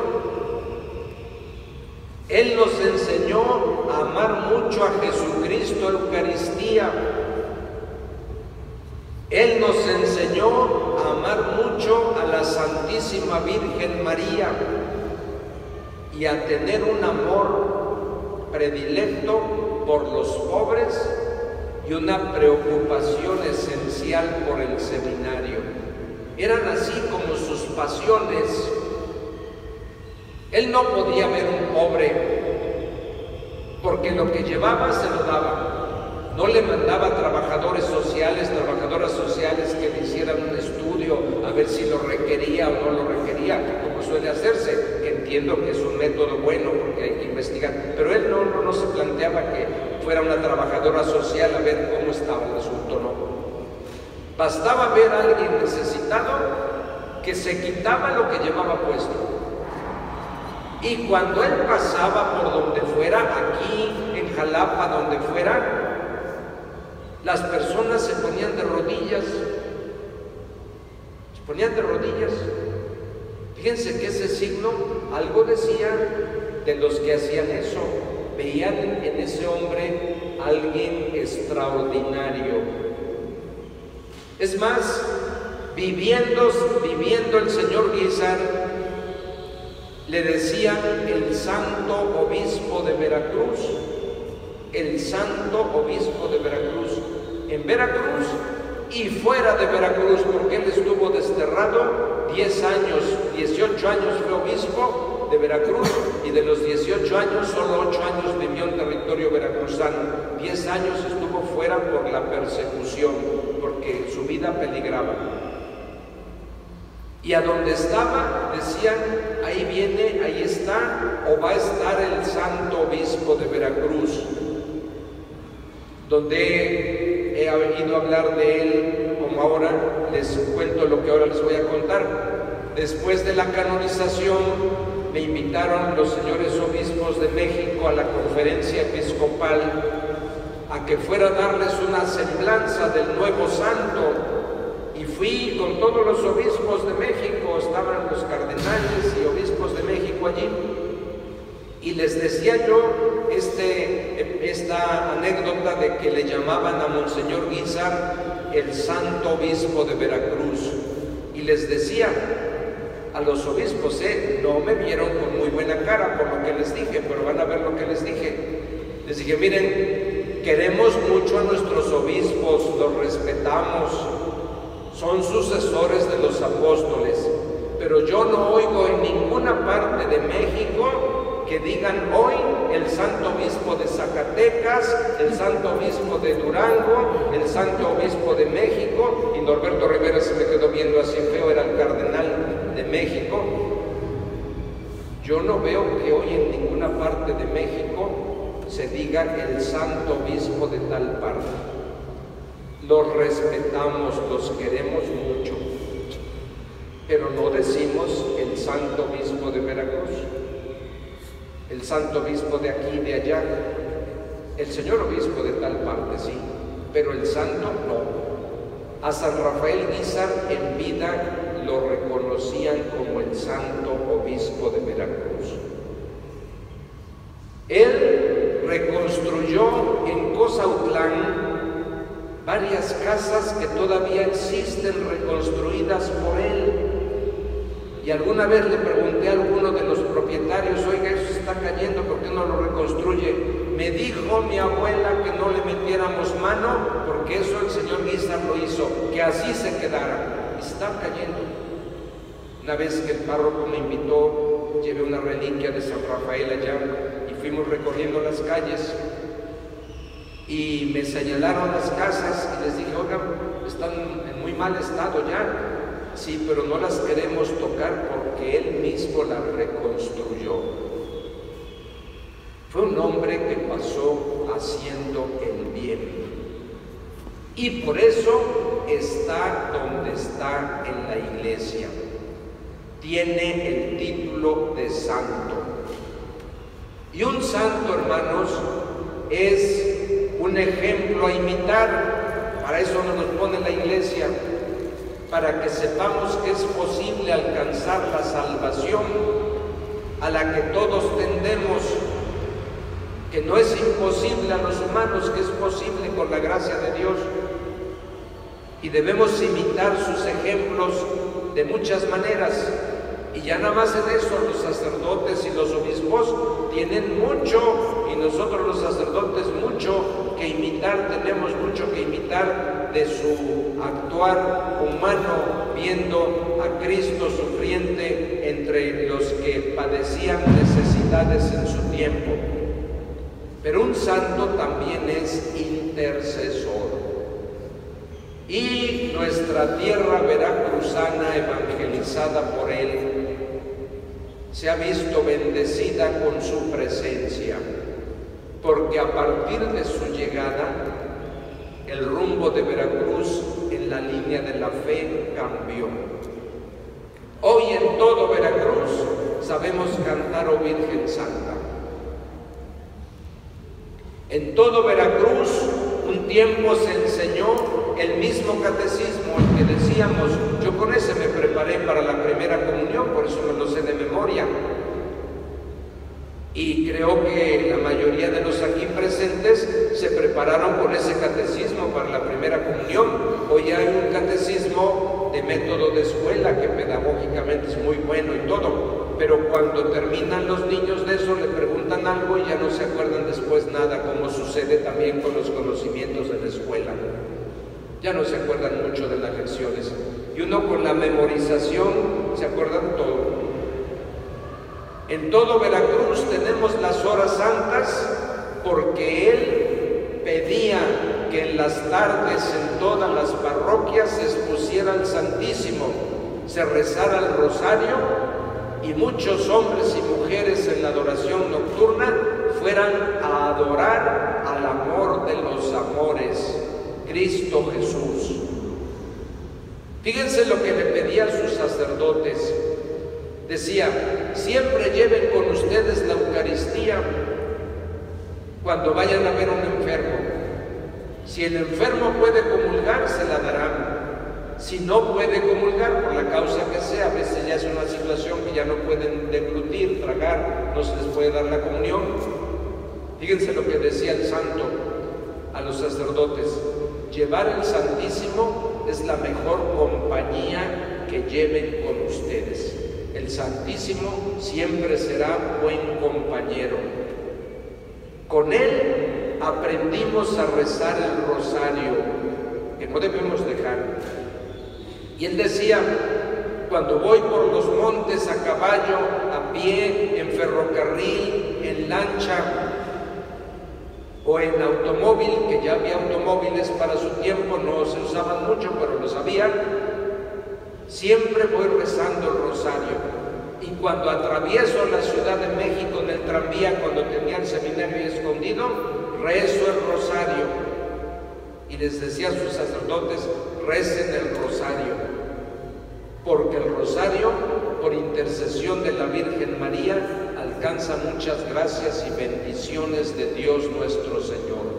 Él nos enseñó a amar mucho a Jesucristo Eucaristía. Él nos enseñó a amar mucho a la Santísima Virgen María y a tener un amor predilecto por los pobres y una preocupación esencial por el seminario. Eran así como sus pasiones. Él no podía ver un pobre, porque lo que llevaba se lo daba. No le mandaba trabajadores sociales, trabajadoras sociales que le hicieran un estudio a ver si lo requería o no lo requería, como suele hacerse, que entiendo que es un método bueno porque hay que investigar, pero él no, no, no se planteaba que fuera una trabajadora social a ver cómo estaba el asunto, no. Bastaba ver a alguien necesitado que se quitaba lo que llevaba puesto. Y cuando él pasaba por donde fuera, aquí en Jalapa, donde fuera, las personas se ponían de rodillas, se ponían de rodillas. Fíjense que ese signo algo decía de los que hacían eso. Veían en ese hombre alguien extraordinario. Es más, viviendo, viviendo el señor Guízar, le decían el santo obispo de Veracruz, el santo obispo de Veracruz, en Veracruz y fuera de Veracruz, porque él estuvo desterrado diez años, dieciocho años fue obispo de Veracruz, y de los dieciocho años, solo ocho años vivió en territorio veracruzano, diez años estuvo fuera por la persecución, porque su vida peligraba. Y a donde estaba, decían, ahí viene, ahí está, o va a estar el santo obispo de Veracruz, donde he oído hablar de él, como ahora les cuento lo que ahora les voy a contar. Después de la canonización, me invitaron los señores obispos de México a la conferencia episcopal a que fuera a darles una semblanza del nuevo santo. Y fui con todos los obispos de México, estaban los cardenales y obispos de México allí, y les decía yo este, esta anécdota de que le llamaban a Monseñor Guízar el santo obispo de Veracruz, y les decía a los obispos, eh, no me vieron con muy buena cara por lo que les dije, pero van a ver lo que les dije. Les dije, miren, queremos mucho a nuestros obispos, los respetamos, son sucesores de los apóstoles, pero yo no oigo en ninguna parte de México que digan hoy el santo obispo de Zacatecas, el santo obispo de Durango, el santo obispo de México, y Norberto Rivera se me quedó viendo así feo, era el cardenal de México. Yo no veo que hoy en ninguna parte de México se diga el santo obispo de tal parte. Los respetamos, los queremos mucho, pero no decimos el santo obispo de Veracruz, el santo obispo de aquí y de allá, el señor obispo de tal parte sí, pero el santo no. A San Rafael Guízar en vida lo reconocían como el santo obispo de Veracruz. Él reconstruyó en Cozautlán varias casas que todavía existen reconstruidas por él. Y alguna vez le pregunté a alguno de los propietarios, oiga, eso se está cayendo, ¿por qué no lo reconstruye? Me dijo mi abuela que no le metiéramos mano, porque eso el señor Guízar lo hizo, que así se quedara. Y se están cayendo. Una vez que el párroco me invitó, llevé una reliquia de San Rafael allá y fuimos recorriendo las calles y me señalaron las casas y les dije, oigan, están en muy mal estado ya. Sí, pero no las queremos tocar porque él mismo las reconstruyó. Fue un hombre que pasó haciendo el bien y por eso está donde está en la iglesia. Tiene el título de santo. Y un santo, hermanos, es un ejemplo a imitar. Para eso nos pone la iglesia, para que sepamos que es posible alcanzar la salvación a la que todos tendemos, que no es imposible a los humanos, que es posible con la gracia de Dios. Y debemos imitar sus ejemplos de muchas maneras. Y ya nada más en eso los sacerdotes y los obispos tienen mucho, y nosotros los sacerdotes mucho que imitar, tenemos mucho que imitar de su actuar humano, viendo a Cristo sufriente entre los que padecían necesidades en su tiempo. Pero un santo también es intercesor. Y nuestra tierra veracruzana, evangelizada por él, se ha visto bendecida con su presencia, porque a partir de su llegada, el rumbo de Veracruz en la línea de la fe cambió. Hoy en todo Veracruz sabemos cantar "Oh Virgen Santa". En todo Veracruz un tiempo se enseñó el mismo catecismo, el que decíamos, yo con ese me preparé para la primera comunión, por eso me lo sé de memoria. Y creo que la mayoría de los aquí presentes se prepararon con ese catecismo para la primera comunión. Hoy hay un catecismo de método de escuela que pedagógicamente es muy bueno y todo, pero cuando terminan los niños de eso le preguntan algo y ya no se acuerdan después nada, como sucede también con los conocimientos de la escuela. Ya no se acuerdan mucho de las lecciones, y uno con la memorización se acuerdan todo. En todo Veracruz tenemos las horas santas porque él pedía que en las tardes en todas las parroquias se expusiera el Santísimo, se rezara el rosario y muchos hombres y mujeres en la adoración nocturna fueran a adorar al amor de los amores, Cristo Jesús. Fíjense lo que le pedía a sus sacerdotes. Decía, siempre lleven con ustedes la Eucaristía cuando vayan a ver a un enfermo. Si el enfermo puede comulgar, se la darán. Si no puede comulgar, por la causa que sea, a veces ya es una situación que ya no pueden deglutir, tragar, no se les puede dar la comunión. Fíjense lo que decía el santo a los sacerdotes: llevar el Santísimo es la mejor compañía que lleven con ustedes. El Santísimo siempre será buen compañero. Con él aprendimos a rezar el rosario, que no debemos dejar. Y él decía, cuando voy por los montes a caballo, a pie, en ferrocarril, en lancha o en automóvil, que ya había automóviles para su tiempo, no se usaban mucho, pero los había, siempre voy rezando el rosario. Y cuando atravieso la Ciudad de México en el tranvía, cuando tenía el seminario escondido, rezo el rosario. Y les decía a sus sacerdotes, recen el rosario, porque el rosario, por intercesión de la Virgen María, alcanza muchas gracias y bendiciones de Dios nuestro Señor.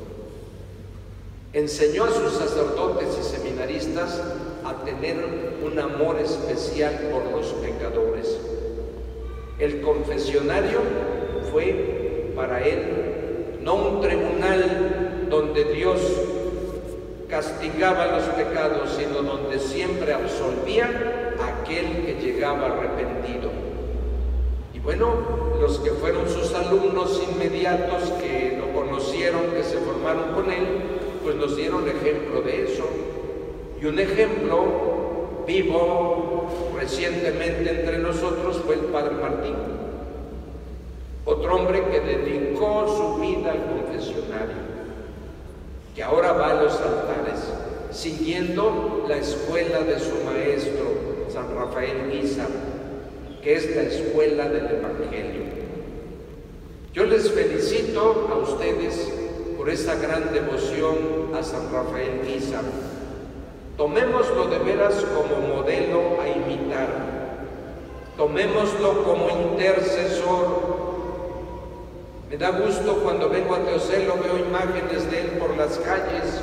Enseñó a sus sacerdotes y seminaristas a tener un amor especial por los pecadores. El confesionario fue para él no un tribunal donde Dios castigaba los pecados, sino donde siempre absolvía a aquel que llegaba arrepentido. Y bueno, los que fueron sus alumnos inmediatos, que lo conocieron, que se formaron con él, pues nos dieron ejemplo de eso. Y un ejemplo vivo recientemente entre nosotros fue el Padre Martín, otro hombre que dedicó su vida al confesionario, que ahora va a los altares, siguiendo la escuela de su maestro, San Rafael Guízar, que es la escuela del Evangelio. Yo les felicito a ustedes por esa gran devoción a San Rafael Guízar. Tomémoslo de veras como modelo a imitar, tomémoslo como intercesor. Me da gusto cuando vengo a Teocelo, veo imágenes de él por las calles,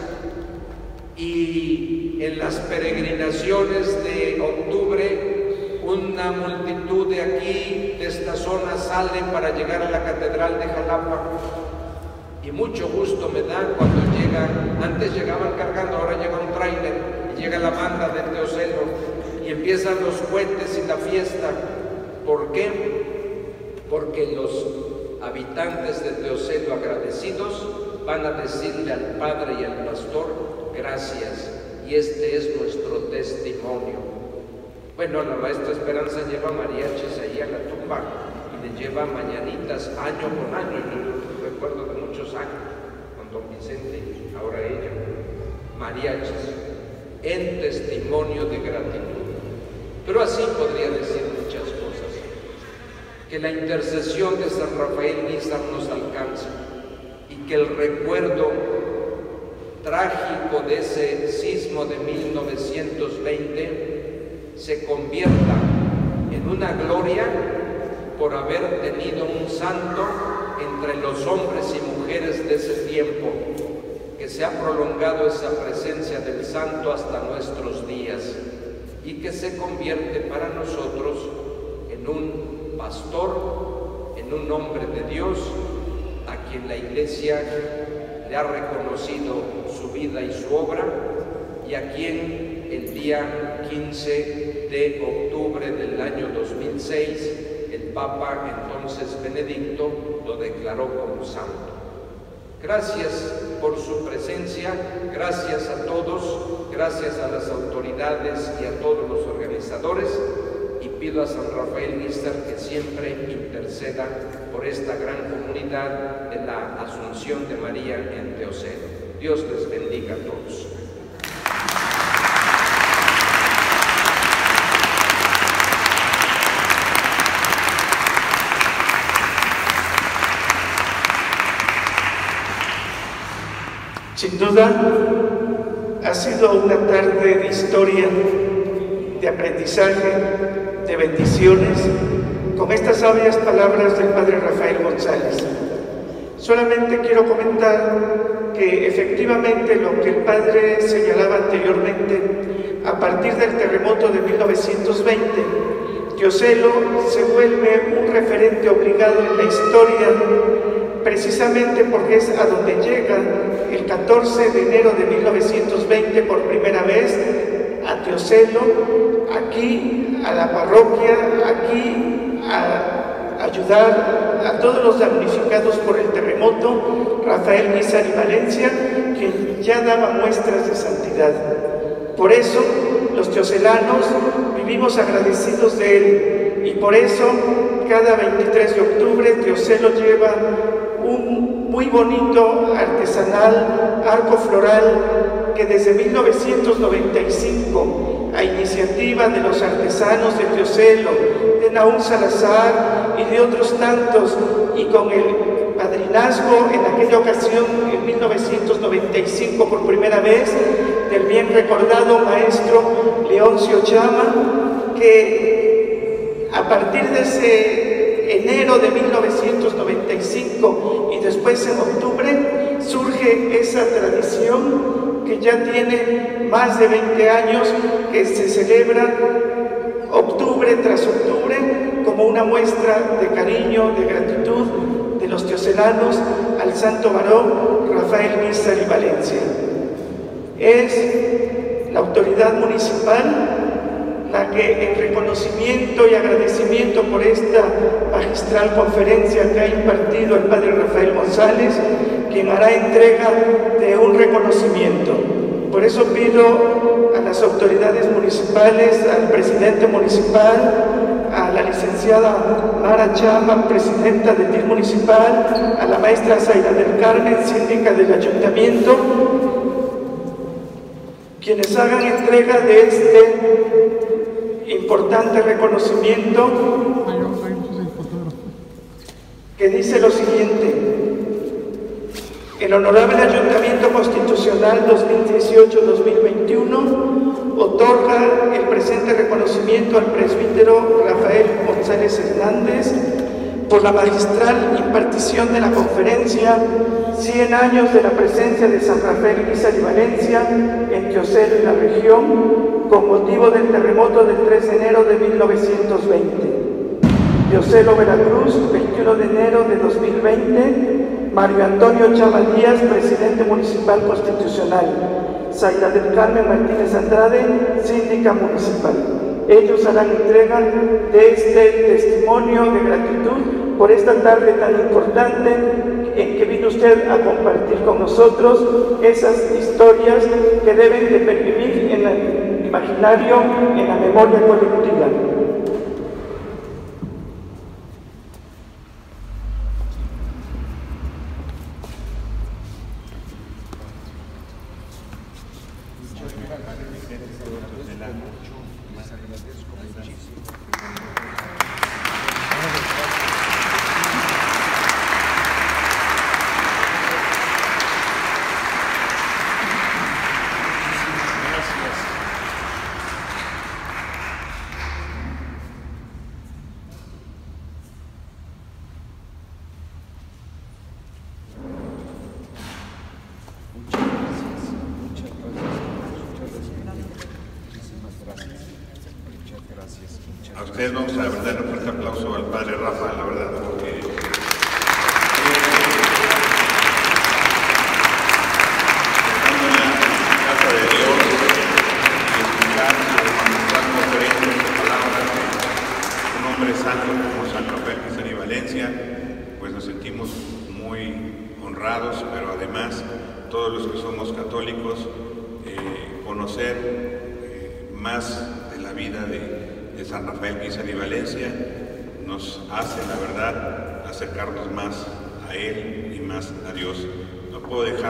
y en las peregrinaciones de octubre una multitud de aquí, de esta zona, sale para llegar a la Catedral de Jalapa, y mucho gusto me da cuando llegan. Antes llegaban cargando, ahora llega un tráiler y llega la banda de Teocelo y empiezan los cohetes y la fiesta. ¿Por qué? Porque los habitantes de Teocelo, agradecidos, van a decirle al Padre y al Pastor gracias, y este es nuestro testimonio. Bueno, la maestra Esperanza lleva mariachis ahí a la tumba y le lleva mañanitas año con año. Yo recuerdo de muchos años con don Vicente, ahora ella, mariachis en testimonio de gratitud. Pero así podría decir muchas cosas. Que la intercesión de San Rafael Guízar nos alcance y que el recuerdo trágico de ese sismo de mil novecientos veinte se convierta en una gloria por haber tenido un santo entre los hombres y mujeres de ese tiempo, que se ha prolongado esa presencia del santo hasta nuestros días y que se convierte para nosotros en un pastor, en un hombre de Dios, a quien la Iglesia le ha reconocido su vida y su obra, y a quien el día quince de octubre del año dos mil seis el Papa entonces Benedicto lo declaró como santo. Gracias por su presencia, gracias a todos, gracias a las autoridades y a todos los organizadores, y pido a San Rafael Guízar que siempre interceda por esta gran comunidad de la Asunción de María en Teocelo. Dios les bendiga a todos. Sin duda, ha sido una tarde de historia, de aprendizaje, de bendiciones, con estas sabias palabras del Padre Rafael González. Solamente quiero comentar que efectivamente lo que el Padre señalaba anteriormente, a partir del terremoto de mil novecientos veinte, Teocelo se vuelve un referente obligado en la historia, precisamente porque es a donde llega el catorce de enero de mil novecientos veinte por primera vez a Teocelo, aquí a la parroquia, aquí a ayudar a todos los damnificados por el terremoto, Rafael Guízar y Valencia, quien ya daba muestras de santidad. Por eso los teocelanos vivimos agradecidos de él, y por eso cada veintitrés de octubre Teocelo lleva un muy bonito artesanal arco floral que desde mil novecientos noventa y cinco, a iniciativa de los artesanos de Teocelo, de Naúm Salazar y de otros tantos, y con el padrinazgo en aquella ocasión, en mil novecientos noventa y cinco por primera vez, del bien recordado maestro Leoncio Chama, que a partir de ese enero de mil novecientos noventa y cinco y después en octubre surge esa tradición que ya tiene más de veinte años, que se celebra octubre tras octubre como una muestra de cariño, de gratitud de los teocelanos al santo varón Rafael Guízar y Valencia. Es la autoridad municipal la que, en reconocimiento y agradecimiento por esta magistral conferencia que ha impartido el Padre Rafael González, quien hará entrega de un reconocimiento por eso pido a las autoridades municipales, al presidente municipal, a la licenciada Mara Chama, presidenta del D I F municipal, a la maestra Zaira del Carmen, síndica del ayuntamiento, quienes hagan entrega de este importante reconocimiento, que dice lo siguiente: el Honorable Ayuntamiento Constitucional dos mil dieciocho dos mil veintiuno otorga el presente reconocimiento al presbítero Rafael González Hernández por la magistral impartición de la conferencia cien años de la presencia de San Rafael Guízar y Valencia en Teocelo y la región, con motivo del terremoto del tres de enero de mil novecientos veinte. Teocelo, Veracruz, veintiuno de enero de dos mil veinte, Mario Antonio Chava Díaz, presidente municipal constitucional, Zaira del Carmen Martínez Andrade, síndica municipal. Ellos harán entrega de este testimonio de gratitud por esta tarde tan importante en que vino usted a compartir con nosotros esas historias que deben de pervivir en el imaginario, en la memoria colectiva. A ustedes vamos a dar un fuerte aplauso al padre Rafa, la verdad, porque estando en la casa de Dios y escuchar las conferencias de palabras de un hombre santo como San Rafael Guízar y Valencia, pues nos sentimos muy honrados, pero además todos los que somos católicos, eh, conocer eh, más de la vida de de San Rafael Guízar y Valencia nos hace, la verdad, acercarnos más a Él y más a Dios. No puedo dejar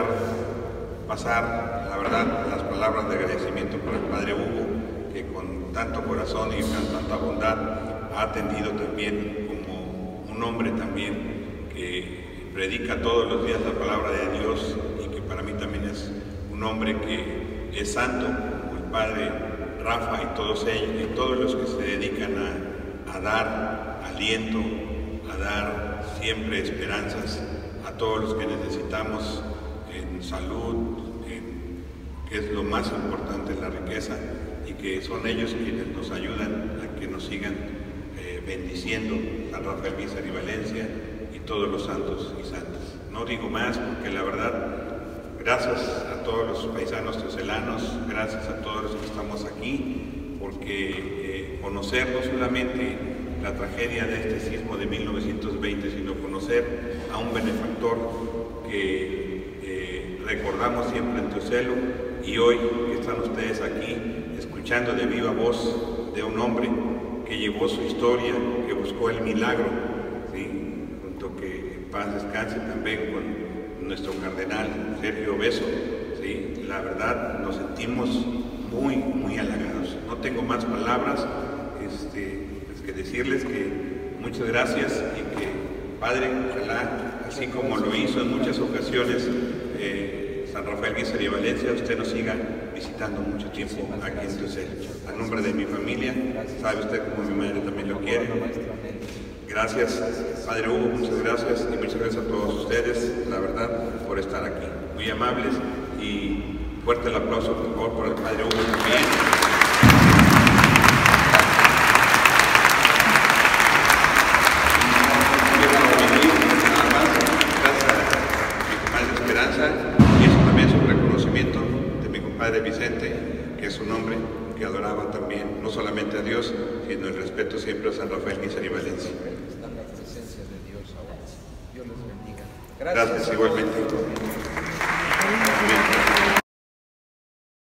pasar, la verdad, las palabras de agradecimiento para el Padre Hugo, que con tanto corazón y con tanta bondad ha atendido también como un hombre también que predica todos los días la palabra de Dios y que para mí también es un hombre que es santo, como el Padre Rafa y todos ellos, y todos los que se dedican a, a dar aliento, a dar siempre esperanzas a todos los que necesitamos en salud, en, que es lo más importante en la riqueza, y que son ellos quienes nos ayudan a que nos sigan eh, bendiciendo San Rafael Guízar y Valencia y todos los santos y santas. No digo más porque la verdad, gracias a todos los paisanos teocelanos, gracias a todos los que estamos aquí, porque eh, conocer no solamente la tragedia de este sismo de mil novecientos veinte, sino conocer a un benefactor que eh, recordamos siempre en Teocelo, y hoy que están ustedes aquí escuchando de viva voz de un hombre que llevó su historia, que buscó el milagro, ¿sí? Junto que en paz descanse también con nuestro cardenal Sergio Beso, ¿sí? La verdad nos sentimos muy, muy halagados. No tengo más palabras este, pues que decirles que muchas gracias y que, Padre, ojalá, así como lo hizo en muchas ocasiones eh, San Rafael Guízar y Valencia, usted nos siga visitando mucho tiempo aquí en Teocelo. A nombre de mi familia, sabe usted como mi madre también lo quiere. Gracias, Padre Hugo, muchas gracias y muchas gracias a todos ustedes, la verdad, por estar aquí. Muy amables y fuerte el aplauso, por favor, para el Padre Hugo también. Nada más, gracias a mi compadre Esperanza, y eso también es un reconocimiento de mi compadre Vicente, que es un hombre que adoraba también, no solamente a Dios, sino el respeto siempre a San Rafael Guízar y Valencia. Gracias, igualmente.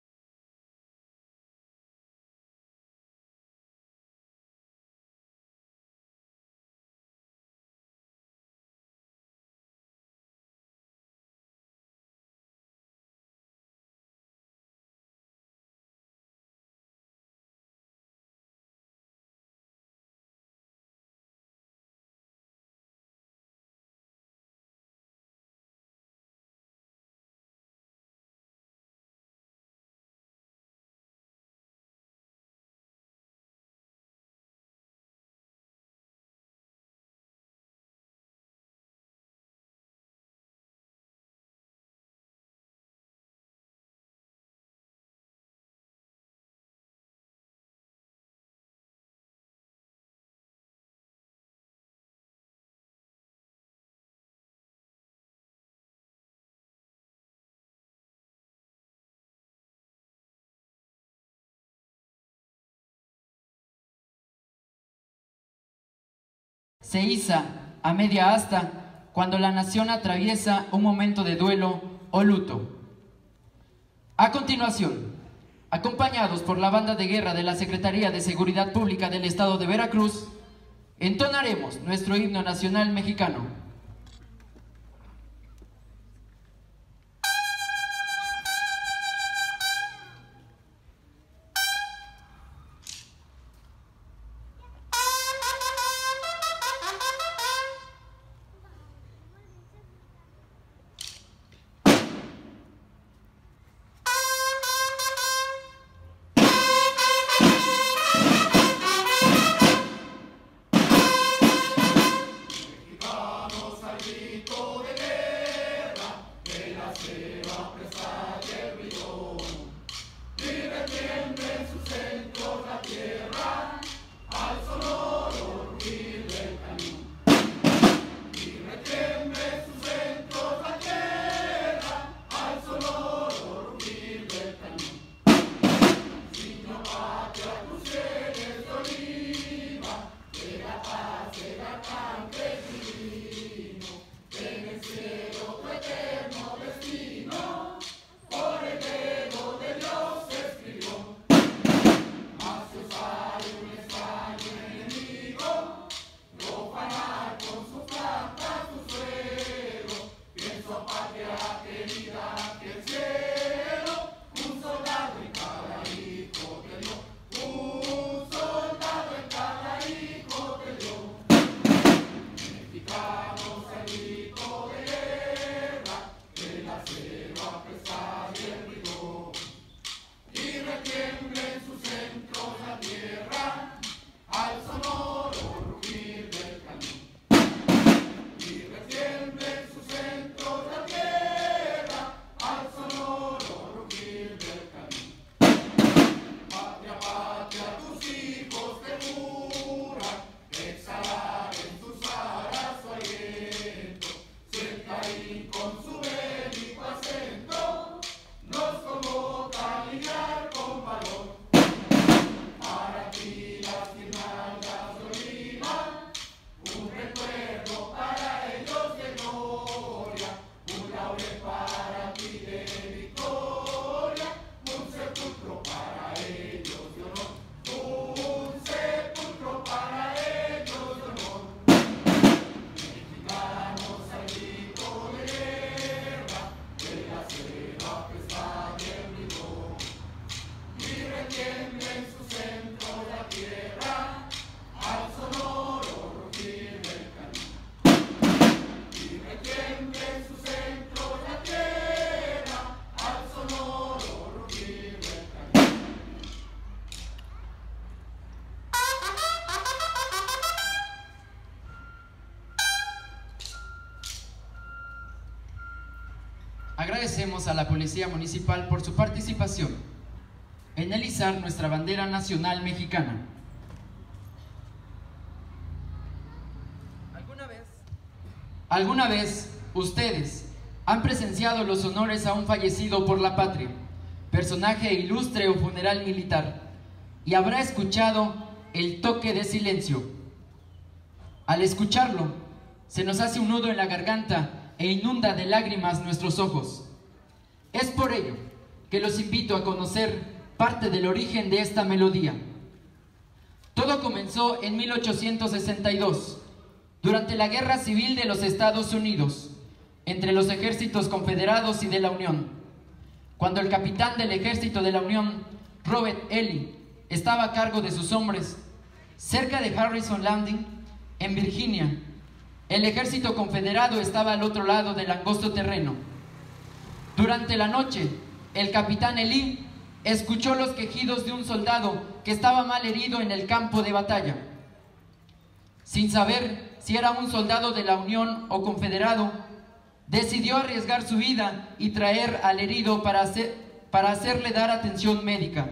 se iza a media asta cuando la nación atraviesa un momento de duelo o luto. A continuación, acompañados por la banda de guerra de la Secretaría de Seguridad Pública del Estado de Veracruz, entonaremos nuestro himno nacional mexicano. Agradecemos a la Policía Municipal por su participación en el izar nuestra bandera nacional mexicana. ¿Alguna vez? ¿Alguna vez ustedes han presenciado los honores a un fallecido por la patria, personaje ilustre o funeral militar, y habrá escuchado el toque de silencio? Al escucharlo, se nos hace un nudo en la garganta e inunda de lágrimas nuestros ojos. Es por ello que los invito a conocer parte del origen de esta melodía. Todo comenzó en mil ochocientos sesenta y dos, durante la Guerra Civil de los Estados Unidos, entre los ejércitos confederados y de la Unión, cuando el capitán del ejército de la Unión, Robert E. Lee, estaba a cargo de sus hombres, cerca de Harrison Landing, en Virginia. El ejército confederado estaba al otro lado del angosto terreno. Durante la noche, el capitán Lee escuchó los quejidos de un soldado que estaba mal herido en el campo de batalla. Sin saber si era un soldado de la Unión o confederado, decidió arriesgar su vida y traer al herido para, hacer, para hacerle dar atención médica.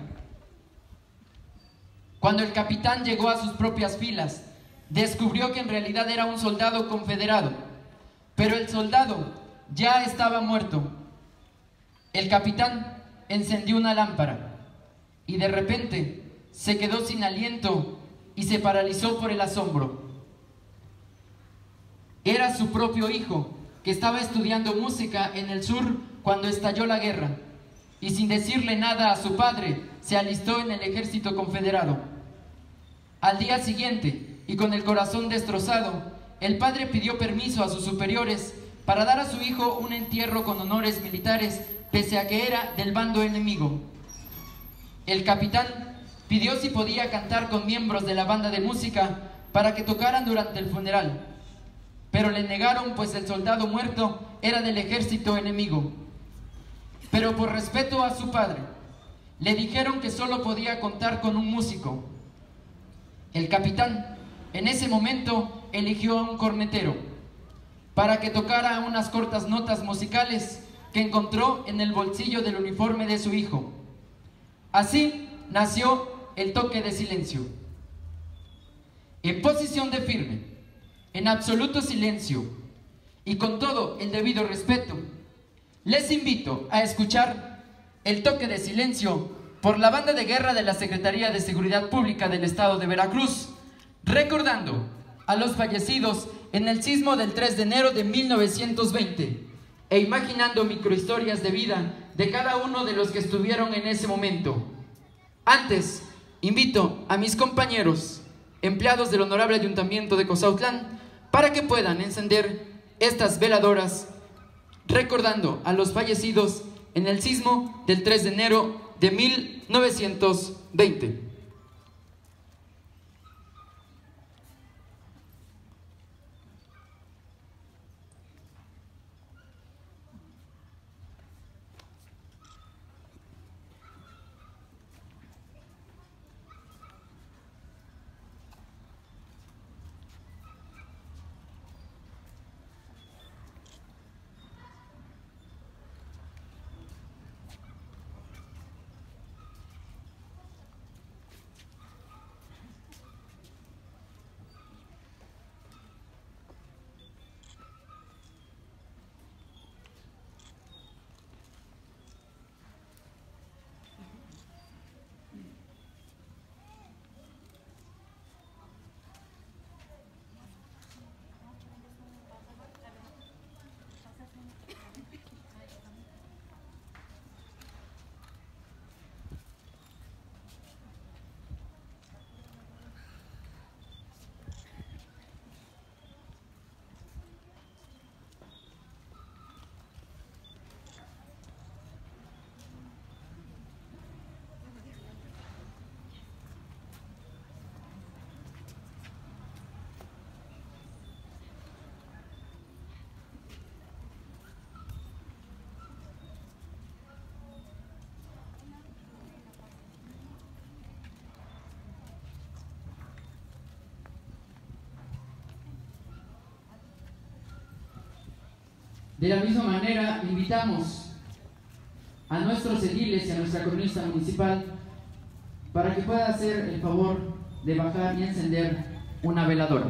Cuando el capitán llegó a sus propias filas, descubrió que en realidad era un soldado confederado, pero el soldado ya estaba muerto. El capitán encendió una lámpara y de repente se quedó sin aliento y se paralizó por el asombro. era su propio hijo, que estaba estudiando música en el sur cuando estalló la guerra, y sin decirle nada a su padre, se alistó en el ejército confederado. Al día siguiente, y con el corazón destrozado, el padre pidió permiso a sus superiores para dar a su hijo un entierro con honores militares, pese a que era del bando enemigo. El capitán pidió si podía cantar con miembros de la banda de música para que tocaran durante el funeral, pero le negaron, pues el soldado muerto era del ejército enemigo. Pero por respeto a su padre, le dijeron que solo podía contar con un músico. El capitán, en ese momento, eligió a un cornetero para que tocara unas cortas notas musicales que encontró en el bolsillo del uniforme de su hijo. Así nació el toque de silencio. En posición de firme, en absoluto silencio y con todo el debido respeto, les invito a escuchar el toque de silencio por la banda de guerra de la Secretaría de Seguridad Pública del Estado de Veracruz, recordando a los fallecidos en el sismo del tres de enero de mil novecientos veinte e imaginando microhistorias de vida de cada uno de los que estuvieron en ese momento. Antes, invito a mis compañeros, empleados del Honorable Ayuntamiento de Cozautlán, para que puedan encender estas veladoras recordando a los fallecidos en el sismo del tres de enero de mil novecientos veinte. De la misma manera, invitamos a nuestros ediles y a nuestra cronista municipal para que pueda hacer el favor de bajar y encender una veladora.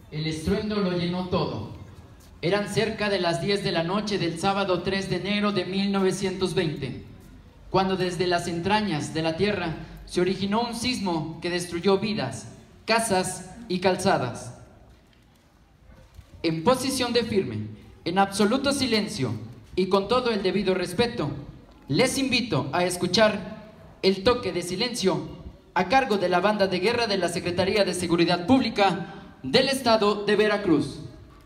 El estruendo lo llenó todo. Eran cerca de las diez de la noche del sábado tres de enero de mil novecientos veinte, cuando desde las entrañas de la tierra se originó un sismo que destruyó vidas, casas y calzadas. En posición de firme, en absoluto silencio y con todo el debido respeto, les invito a escuchar el toque de silencio a cargo de la banda de guerra de la Secretaría de Seguridad Pública del Estado de Veracruz.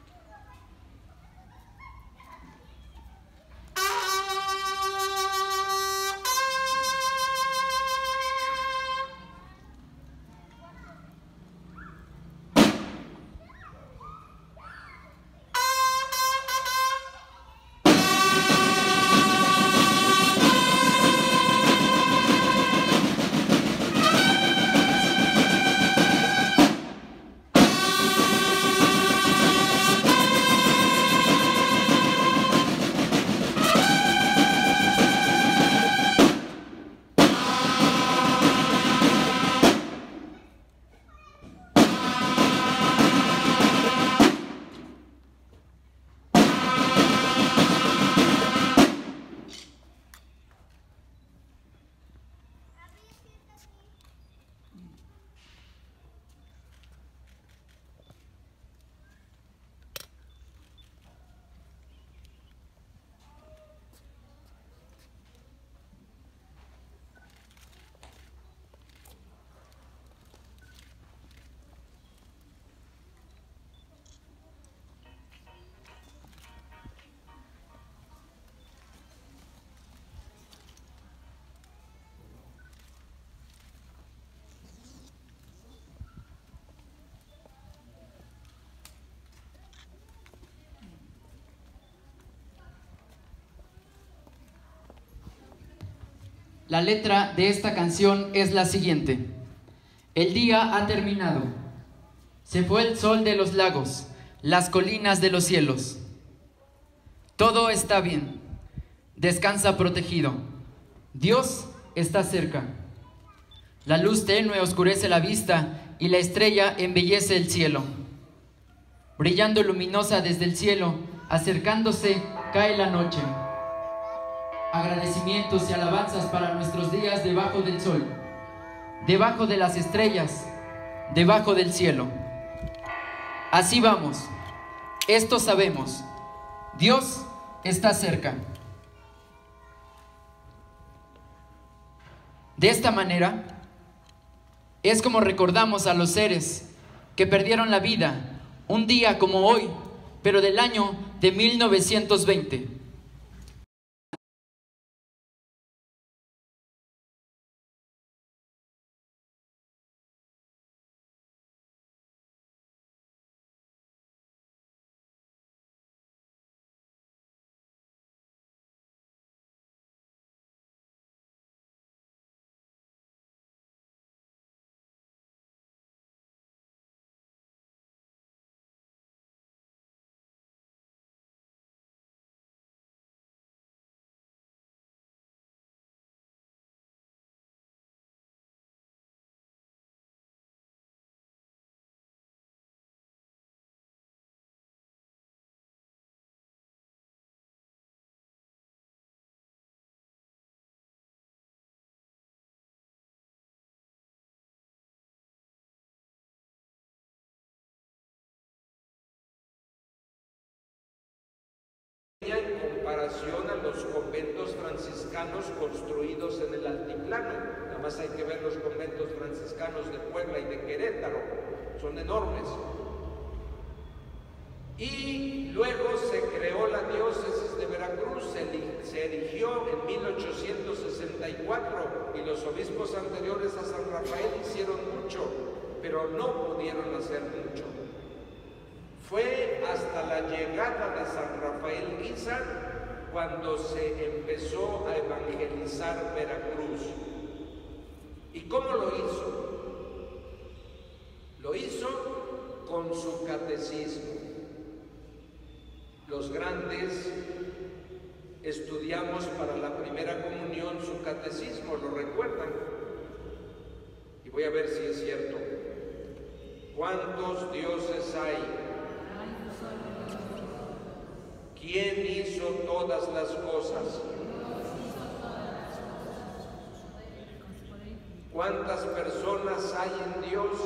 La letra de esta canción es la siguiente. El día ha terminado. Se fue el sol de los lagos, las colinas de los cielos. Todo está bien. Descansa protegido. Dios está cerca. La luz tenue oscurece la vista y la estrella embellece el cielo. Brillando luminosa desde el cielo, acercándose, cae la noche. Agradecimientos y alabanzas para nuestros días debajo del sol, debajo de las estrellas, debajo del cielo. Así vamos. Esto sabemos. Dios está cerca. De esta manera, es como recordamos a los seres que perdieron la vida un día como hoy, pero del año de mil novecientos veinte. En comparación a los conventos franciscanos construidos en el altiplano, nada más hay que ver los conventos franciscanos de Puebla y de Querétaro, son enormes. Y luego se creó la diócesis de Veracruz, se, se erigió en mil ochocientos sesenta y cuatro y los obispos anteriores a San Rafael hicieron mucho, pero no pudieron hacer mucho. Fue hasta la llegada de San Rafael Guízar cuando se empezó a evangelizar Veracruz. ¿Y cómo lo hizo? Lo hizo con su catecismo. Los grandes estudiamos para la primera comunión su catecismo, ¿lo recuerdan? Y voy a ver si es cierto. ¿Cuántos dioses hay? ¿Quién hizo todas las cosas? ¿Cuántas personas hay en Dios?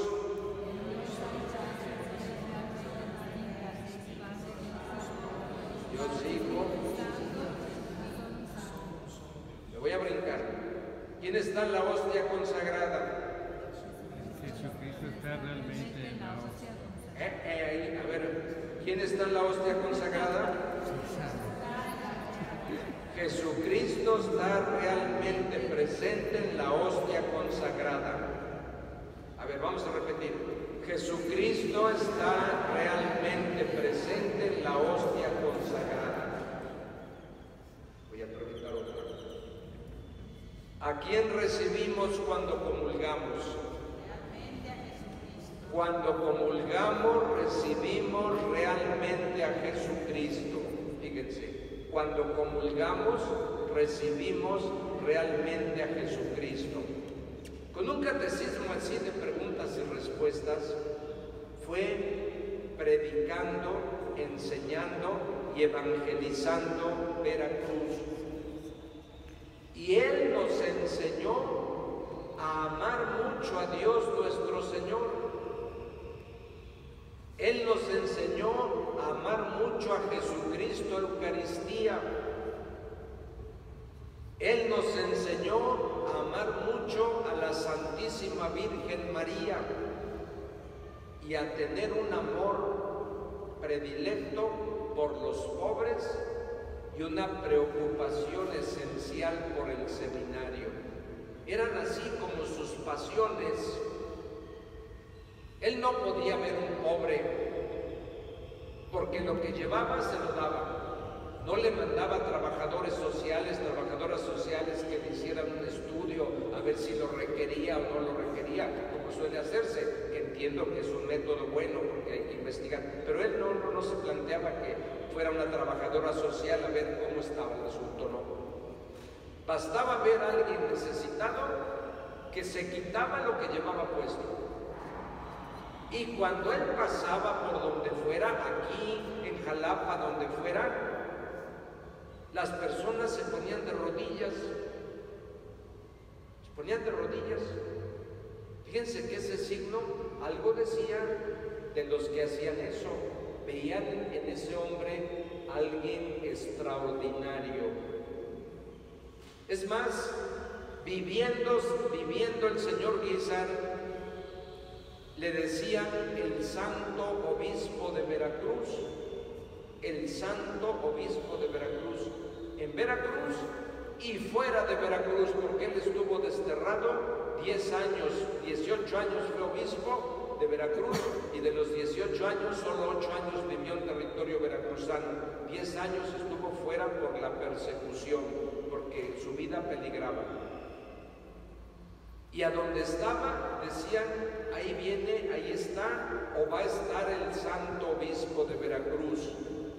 Dios Hijo. Me voy a brincar. ¿Quién está en la hostia consagrada? Jesucristo está realmente en la hostia. Eh, eh, a ver, ¿quién está en la hostia consagrada? Jesucristo está realmente presente en la hostia consagrada. A ver, vamos a repetir. Jesucristo está realmente presente en la hostia consagrada. Voy a preguntar otra vez. ¿A quién recibimos cuando comulgamos? Cuando comulgamos recibimos realmente a Jesucristo. Fíjense, cuando comulgamos recibimos realmente a Jesucristo. Con un catecismo así de preguntas y respuestas, fue predicando, enseñando y evangelizando Veracruz. Y Él nos enseñó a amar mucho a Dios nuestro Señor. Él nos enseñó a amar mucho a Jesucristo Eucaristía. Él nos enseñó a amar mucho a la Santísima Virgen María y a tener un amor predilecto por los pobres y una preocupación esencial por el seminario. Eran así como sus pasiones. Él no podía ver un pobre, porque lo que llevaba se lo daba. No le mandaba trabajadores sociales, trabajadoras sociales que le hicieran un estudio a ver si lo requería o no lo requería, como suele hacerse, que entiendo que es un método bueno porque hay que investigar, pero él no, no, no se planteaba que fuera una trabajadora social a ver cómo estaba el asunto, no. Bastaba ver a alguien necesitado que se quitaba lo que llevaba puesto. Y cuando él pasaba por donde fuera, aquí en Jalapa, donde fuera, las personas se ponían de rodillas, se ponían de rodillas. Fíjense que ese signo algo decía de los que hacían eso. Veían en ese hombre alguien extraordinario. Es más, viviendo, viviendo el señor Guízar, le decían el santo obispo de Veracruz, el santo obispo de Veracruz, en Veracruz y fuera de Veracruz, porque él estuvo desterrado diez años, dieciocho años fue obispo de Veracruz y de los dieciocho años, solo ocho años vivió en territorio veracruzano, diez años estuvo fuera por la persecución, porque su vida peligraba. Y a donde estaba, decían, ahí viene, ahí está, o va a estar el santo obispo de Veracruz,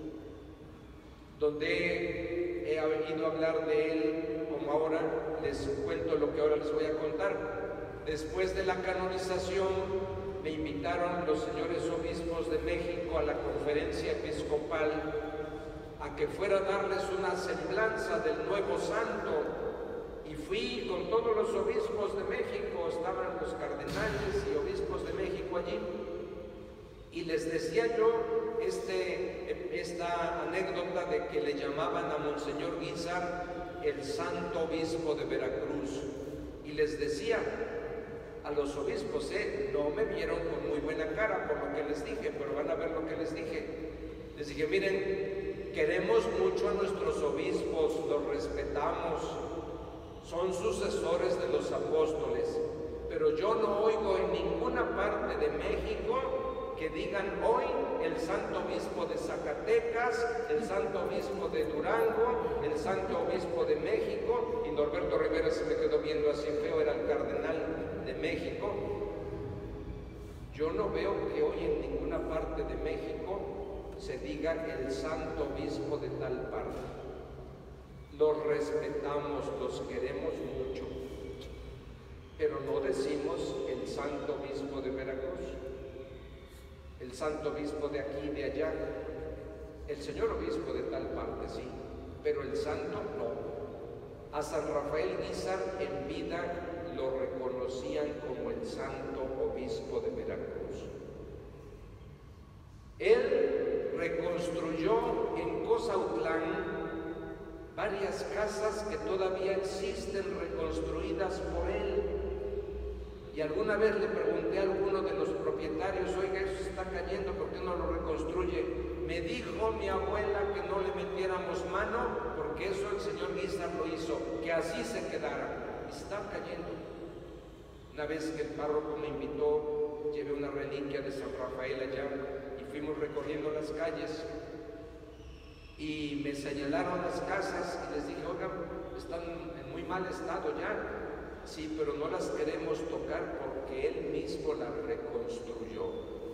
donde he ido a hablar de él, como ahora les cuento lo que ahora les voy a contar. Después de la canonización, me invitaron los señores obispos de México a la conferencia episcopal a que fuera a darles una semblanza del nuevo santo. Y fui con todos los obispos de México, estaban los cardenales y obispos de México allí, y les decía yo este, esta anécdota de que le llamaban a Monseñor Guízar el santo obispo de Veracruz, y les decía a los obispos, eh, no me vieron con muy buena cara por lo que les dije, pero van a ver lo que les dije. Les dije, miren, queremos mucho a nuestros obispos, los respetamos, son sucesores de los apóstoles, pero yo no oigo en ninguna parte de México que digan hoy el santo obispo de Zacatecas, el santo obispo de Durango, el santo obispo de México, y Norberto Rivera se me quedó viendo así feo, era el cardenal de México. Yo no veo que hoy en ninguna parte de México se diga el santo obispo de tal parte. Los respetamos, los queremos mucho, pero no decimos el santo obispo de Veracruz. el santo obispo de aquí y de allá, el señor obispo de tal parte, sí, pero el santo no. A San Rafael Guízar en vida lo reconocían como el santo obispo de Veracruz. Él reconstruyó en Cozautlán varias casas que todavía existen reconstruidas por él. Y alguna vez le pregunté a alguno de los propietarios, oiga, eso se está cayendo, ¿por qué no lo reconstruye? Me dijo mi abuela que no le metiéramos mano, porque eso el señor Guízar lo hizo, que así se quedara. Y se está cayendo. Una vez que el párroco me invitó, llevé una reliquia de San Rafael allá y fuimos recorriendo las calles y me señalaron las casas y les dije, oigan, están en muy mal estado ya. Sí, pero no las queremos tocar porque él mismo las reconstruyó.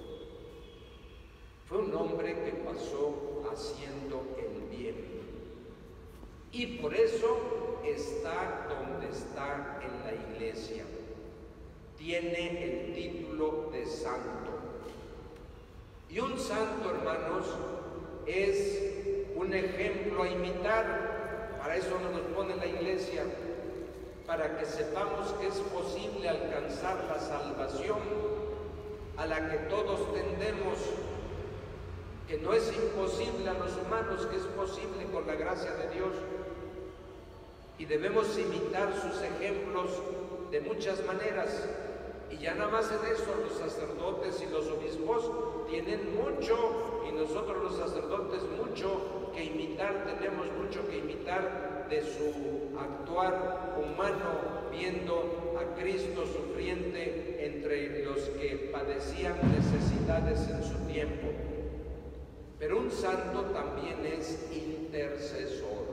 Fue un hombre que pasó haciendo el bien. Y por eso está donde está en la iglesia. Tiene el título de santo. Y un santo, hermanos, es un ejemplo a imitar. Para eso nos pone la iglesia, para que sepamos que es posible alcanzar la salvación a la que todos tendemos, que no es imposible a los humanos, que es posible con la gracia de Dios. Y debemos imitar sus ejemplos de muchas maneras. Y ya nada más en eso los sacerdotes y los obispos tienen mucho, y nosotros los sacerdotes mucho que imitar, tenemos mucho que imitar de su actuar humano, viendo a Cristo sufriente entre los que padecían necesidades en su tiempo. Pero un santo también es intercesor.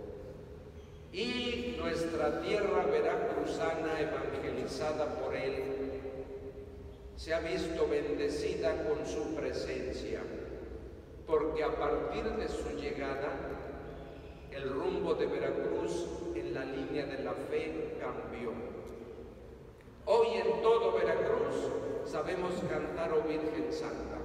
Y nuestra tierra veracruzana, evangelizada por él, se ha visto bendecida con su presencia, porque a partir de su llegada, el rumbo de Veracruz en la línea de la fe cambió. Hoy en todo Veracruz sabemos cantar, oh Virgen Santa.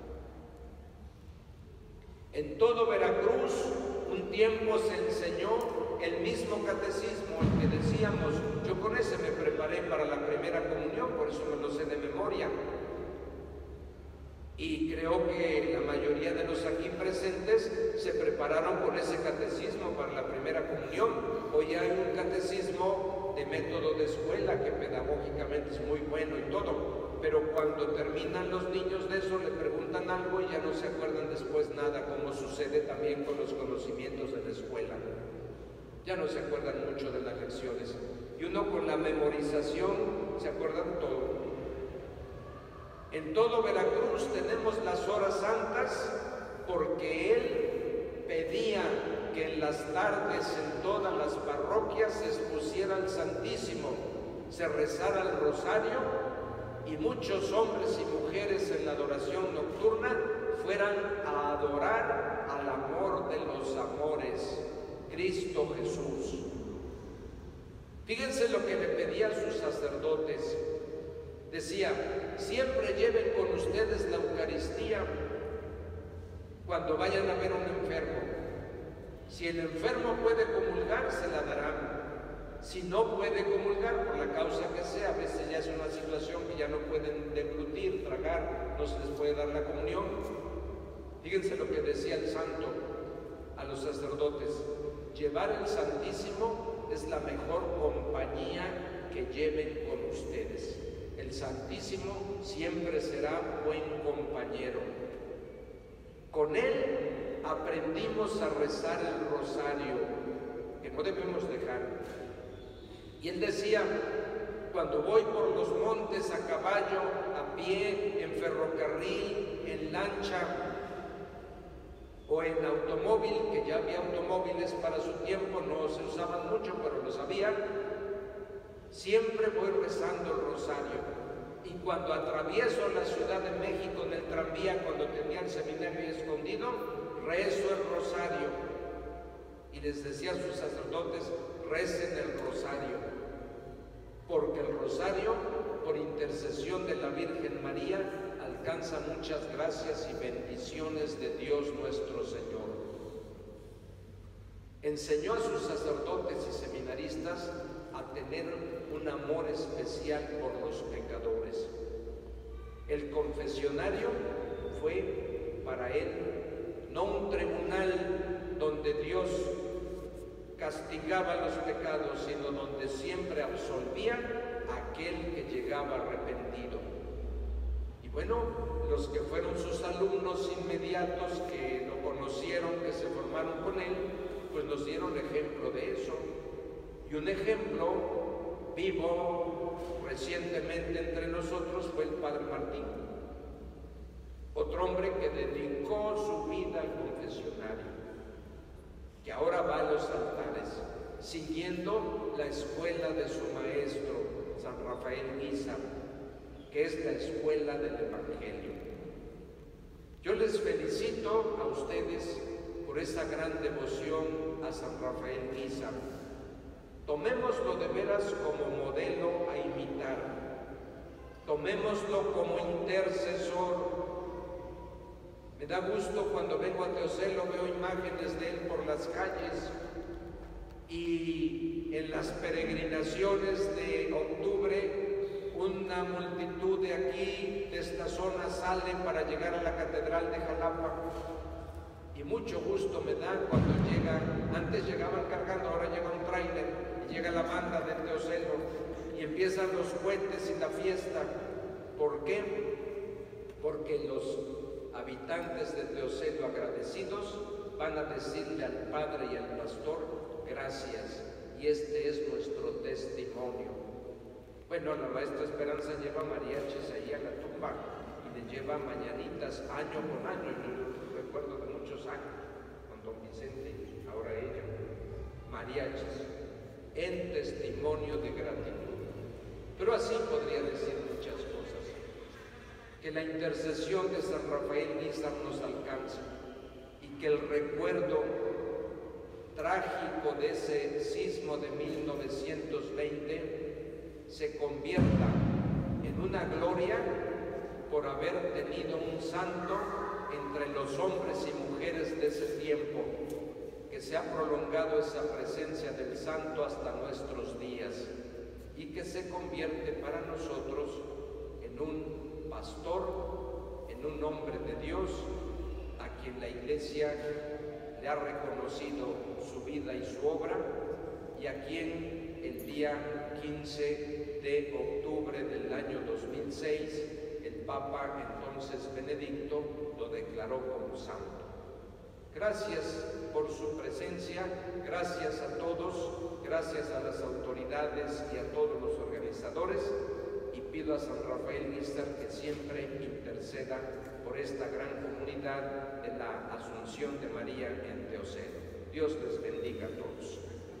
En todo Veracruz un tiempo se enseñó el mismo catecismo, el que decíamos, yo con ese me preparé para la primera comunión, por eso me lo sé de memoria. Y creo que la mayoría de los aquí presentes se prepararon con ese catecismo para la primera comunión. Hoy hay un catecismo de método de escuela que pedagógicamente es muy bueno y todo, pero cuando terminan los niños de eso le preguntan algo y ya no se acuerdan después nada, como sucede también con los conocimientos de la escuela. Ya no se acuerdan mucho de las lecciones. Y uno con la memorización se acuerdan todo. En todo Veracruz tenemos las horas santas porque él pedía que en las tardes en todas las parroquias se expusiera el Santísimo, se rezara el rosario y muchos hombres y mujeres en la adoración nocturna fueran a adorar al amor de los amores, Cristo Jesús. Fíjense lo que le pedía a sus sacerdotes. Decía, siempre lleven con ustedes la Eucaristía cuando vayan a ver a un enfermo. Si el enfermo puede comulgar, se la darán. Si no puede comulgar, por la causa que sea, a veces ya es una situación que ya no pueden deglutir, tragar, no se les puede dar la comunión. Fíjense lo que decía el santo a los sacerdotes: llevar el Santísimo es la mejor compañía que lleven con ustedes. El Santísimo siempre será buen compañero. Con él aprendimos a rezar el rosario, que no debemos dejar. Y él decía, cuando voy por los montes a caballo, a pie, en ferrocarril, en lancha o en automóvil, que ya había automóviles para su tiempo, no se usaban mucho, pero los había, siempre voy rezando el rosario. Y cuando atravieso la Ciudad de México en el tranvía, cuando tenía el seminario escondido, rezo el rosario. Y les decía a sus sacerdotes, recen el rosario, porque el rosario, por intercesión de la Virgen María, alcanza muchas gracias y bendiciones de Dios nuestro Señor. Enseñó a sus sacerdotes y seminaristas a tener un amor especial por los pecadores. El confesionario fue para él no un tribunal donde Dios castigaba los pecados, sino donde siempre absolvía a aquel que llegaba arrepentido. Y bueno, los que fueron sus alumnos inmediatos, que lo conocieron, que se formaron con él, pues nos dieron ejemplo de eso. Y un ejemplo vivo recientemente entre nosotros fue el Padre Martín, otro hombre que dedicó su vida al confesionario, que ahora va a los altares, siguiendo la escuela de su maestro, San Rafael Guízar, que es la escuela del Evangelio. Yo les felicito a ustedes por esa gran devoción a San Rafael Guízar. Tomémoslo de veras como modelo a imitar, tomémoslo como intercesor. Me da gusto cuando vengo a Teocelo, veo imágenes de él por las calles, y en las peregrinaciones de octubre una multitud de aquí, de esta zona, sale para llegar a la Catedral de Jalapa. Y mucho gusto me da cuando llegan, antes llegaban cargando, ahora llega un tráiler y llega la banda de Teocelo y empiezan los cohetes y la fiesta. ¿Por qué? Porque los habitantes de Teocelo, agradecidos, van a decirle al Padre y al Pastor gracias, y este es nuestro testimonio. Bueno, la maestra Esperanza lleva mariachis ahí a la tumba y le lleva mañanitas año con año. Yo recuerdo de muchos años con don Vicente, ahora ella, mariachis en testimonio de gratitud. Pero así podría decir muchas cosas. Que la intercesión de San Rafael Guízar nos alcance y que el recuerdo trágico de ese sismo de mil novecientos veinte se convierta en una gloria por haber tenido un santo entre los hombres y mujeres de ese tiempo, que se ha prolongado esa presencia del santo hasta nuestros días y que se convierte para nosotros en un pastor, en un hombre de Dios, a quien la Iglesia le ha reconocido su vida y su obra, y a quien el día quince de octubre del año dos mil seis el Papa entonces Benedicto lo declaró como santo. Gracias por su presencia, gracias a todos, gracias a las autoridades y a todos los organizadores, y pido a San Rafael Guízar que siempre interceda por esta gran comunidad de la Asunción de María en Teocelo. Dios les bendiga a todos.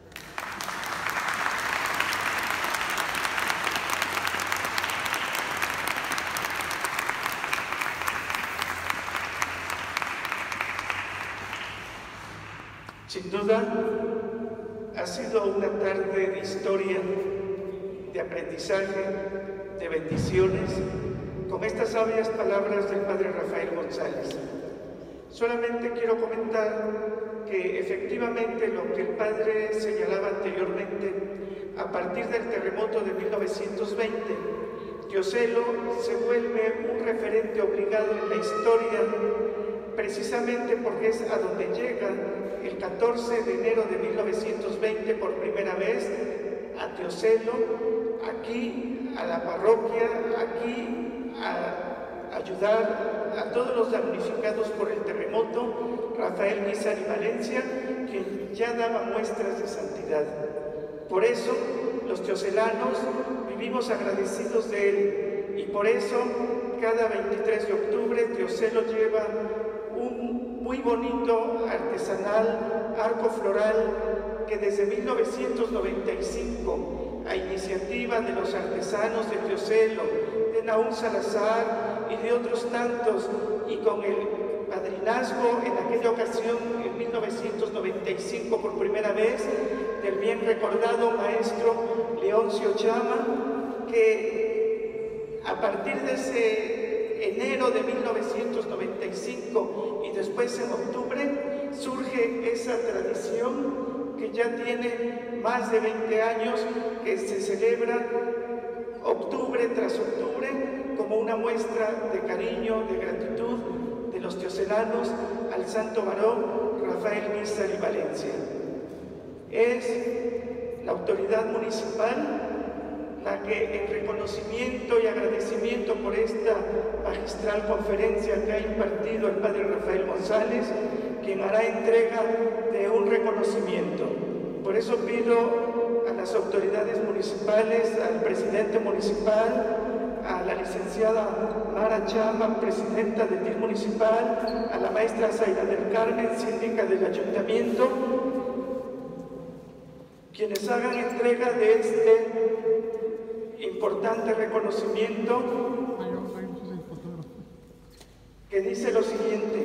Sin duda, ha sido una tarde de historia, de aprendizaje, de bendiciones, con estas sabias palabras del Padre Rafael González. Solamente quiero comentar que efectivamente lo que el Padre señalaba anteriormente, a partir del terremoto de mil novecientos veinte, Teocelo se vuelve un referente obligado en la historia, precisamente porque es a donde llega el catorce de enero de mil novecientos veinte por primera vez a Teocelo, aquí a la parroquia, aquí a ayudar a todos los damnificados por el terremoto, Rafael Guízar y Valencia, quien ya daba muestras de santidad. Por eso los teocelanos vivimos agradecidos de él, y por eso cada veintitrés de octubre Teocelo lleva un muy bonito artesanal arco floral que desde mil novecientos noventa y cinco, a iniciativa de los artesanos de Teocelo, de Naúm Salazar y de otros tantos, y con el padrinazgo en aquella ocasión, en mil novecientos noventa y cinco por primera vez, del bien recordado maestro Leoncio Chama, que a partir de ese enero de mil novecientos noventa y cinco y después en octubre, surge esa tradición que ya tiene más de veinte años, que se celebra octubre tras octubre como una muestra de cariño, de gratitud de los diocelanos al santo varón Rafael Guízar y Valencia. Es la autoridad municipal la que, en reconocimiento y agradecimiento por esta magistral conferencia que ha impartido el padre Rafael González, quien hará entrega de un reconocimiento. Por eso pido a las autoridades municipales, al presidente municipal, a la licenciada Mara Chamba, presidenta del D I F municipal, a la maestra Zaira del Carmen, síndica del ayuntamiento, quienes hagan entrega de este importante reconocimiento, que dice lo siguiente: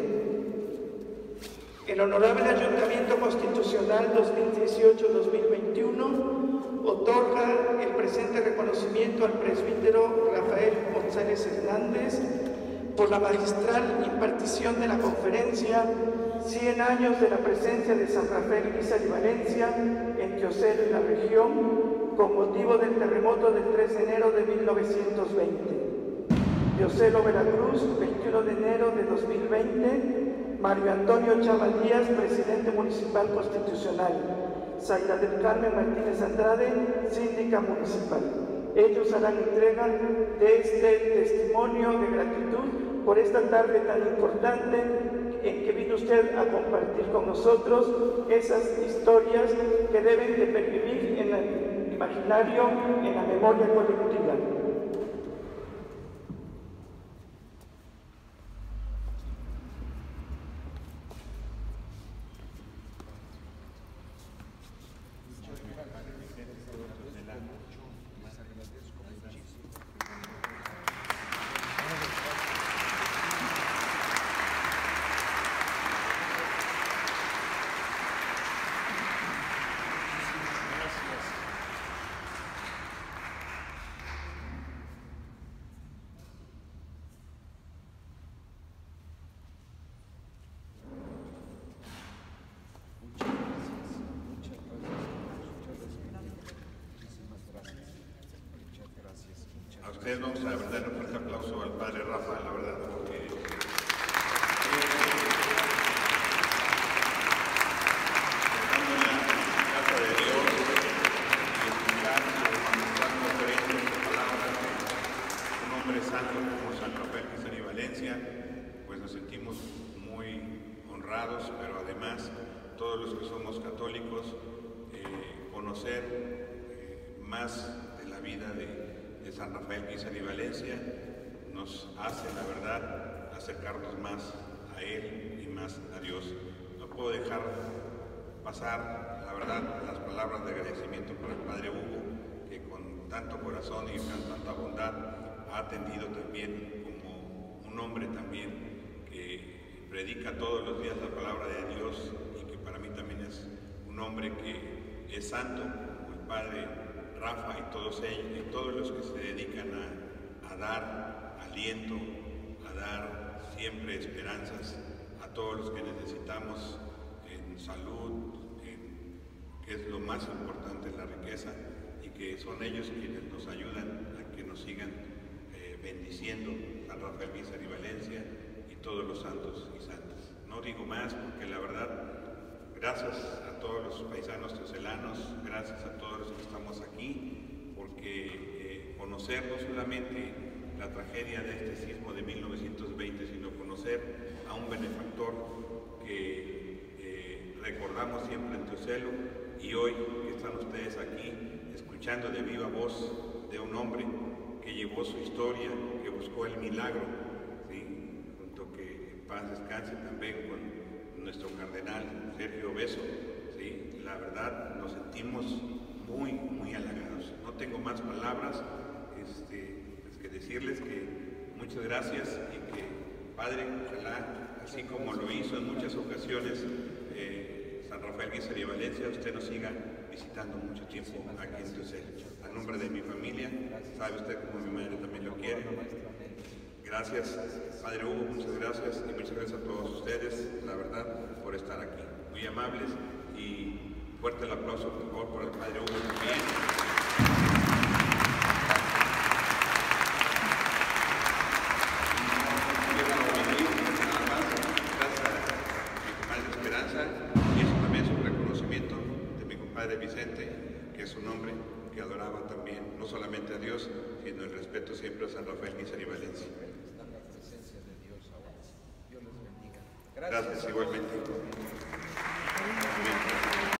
el Honorable Ayuntamiento Constitucional dos mil dieciocho dos mil veintiuno otorga el presente reconocimiento al presbítero Rafael González Hernández por la magistral impartición de la conferencia cien años de la presencia de San Rafael Guízar y Valencia en Teocelo y la región, con motivo del terremoto del tres de enero de mil novecientos veinte. Teocelo, Veracruz, veintiuno de enero de dos mil veinte. Mario Antonio Chava Díaz, presidente municipal constitucional. Zaira del Carmen Martínez Andrade, síndica municipal. Ellos harán entrega de este testimonio de gratitud por esta tarde tan importante en que vino usted a compartir con nosotros esas historias que deben de pervivir en el imaginario, en la memoria colectiva. A ustedes vamos a dar un fuerte aplauso al padre Rafa, la verdad, porque estando en la casa de Dios y escuchando, escuchando diferentes palabras de un hombre santo como San Rafael Guízar y Valencia, pues nos sentimos muy honrados, pero además todos los que somos católicos, eh, conocer eh, más de la vida de de San Rafael Guízar y Valencia nos hace, la verdad, acercarnos más a Él y más a Dios. No puedo dejar pasar, la verdad, las palabras de agradecimiento para el Padre Hugo, que con tanto corazón y con tanta bondad ha atendido también como un hombre también que predica todos los días la palabra de Dios y que para mí también es un hombre que es santo, como el Padre Rafa y todos ellos, y todos los que se dedican a, a dar aliento, a dar siempre esperanzas a todos los que necesitamos en salud, en, que es lo más importante, la riqueza, y que son ellos quienes nos ayudan a que nos sigan eh, bendiciendo a Rafael Guízar y Valencia y todos los santos y santas. No digo más porque la verdad, gracias a todos los paisanos teocelanos, gracias a todos los que estamos aquí, porque eh, conocer no solamente la tragedia de este sismo de mil novecientos veinte, sino conocer a un benefactor que eh, recordamos siempre en Teocelo, y hoy que están ustedes aquí escuchando de viva voz de un hombre que llevó su historia, que buscó el milagro, ¿sí? Junto que en paz descanse también con nuestro cardenal Sergio Beso, ¿sí? La verdad nos sentimos muy, muy halagados. No tengo más palabras este, pues que decirles que muchas gracias y que, Padre, ojalá, así como lo hizo en muchas ocasiones eh, San Rafael Guízar y Valencia, usted nos siga visitando mucho tiempo aquí en Teocelo. A nombre de mi familia, sabe usted como mi madre también lo quiere. Gracias, Padre Hugo, muchas gracias y muchas gracias a todos ustedes, la verdad, por estar aquí. Muy amables y fuerte el aplauso, por favor, por el Padre Hugo también. Y eso también es un reconocimiento de mi compadre Vicente, que es un hombre que adoraba también, no solamente a Dios, sino el respeto siempre a San Rafael Guízar y Valencia. Gracias, igualmente.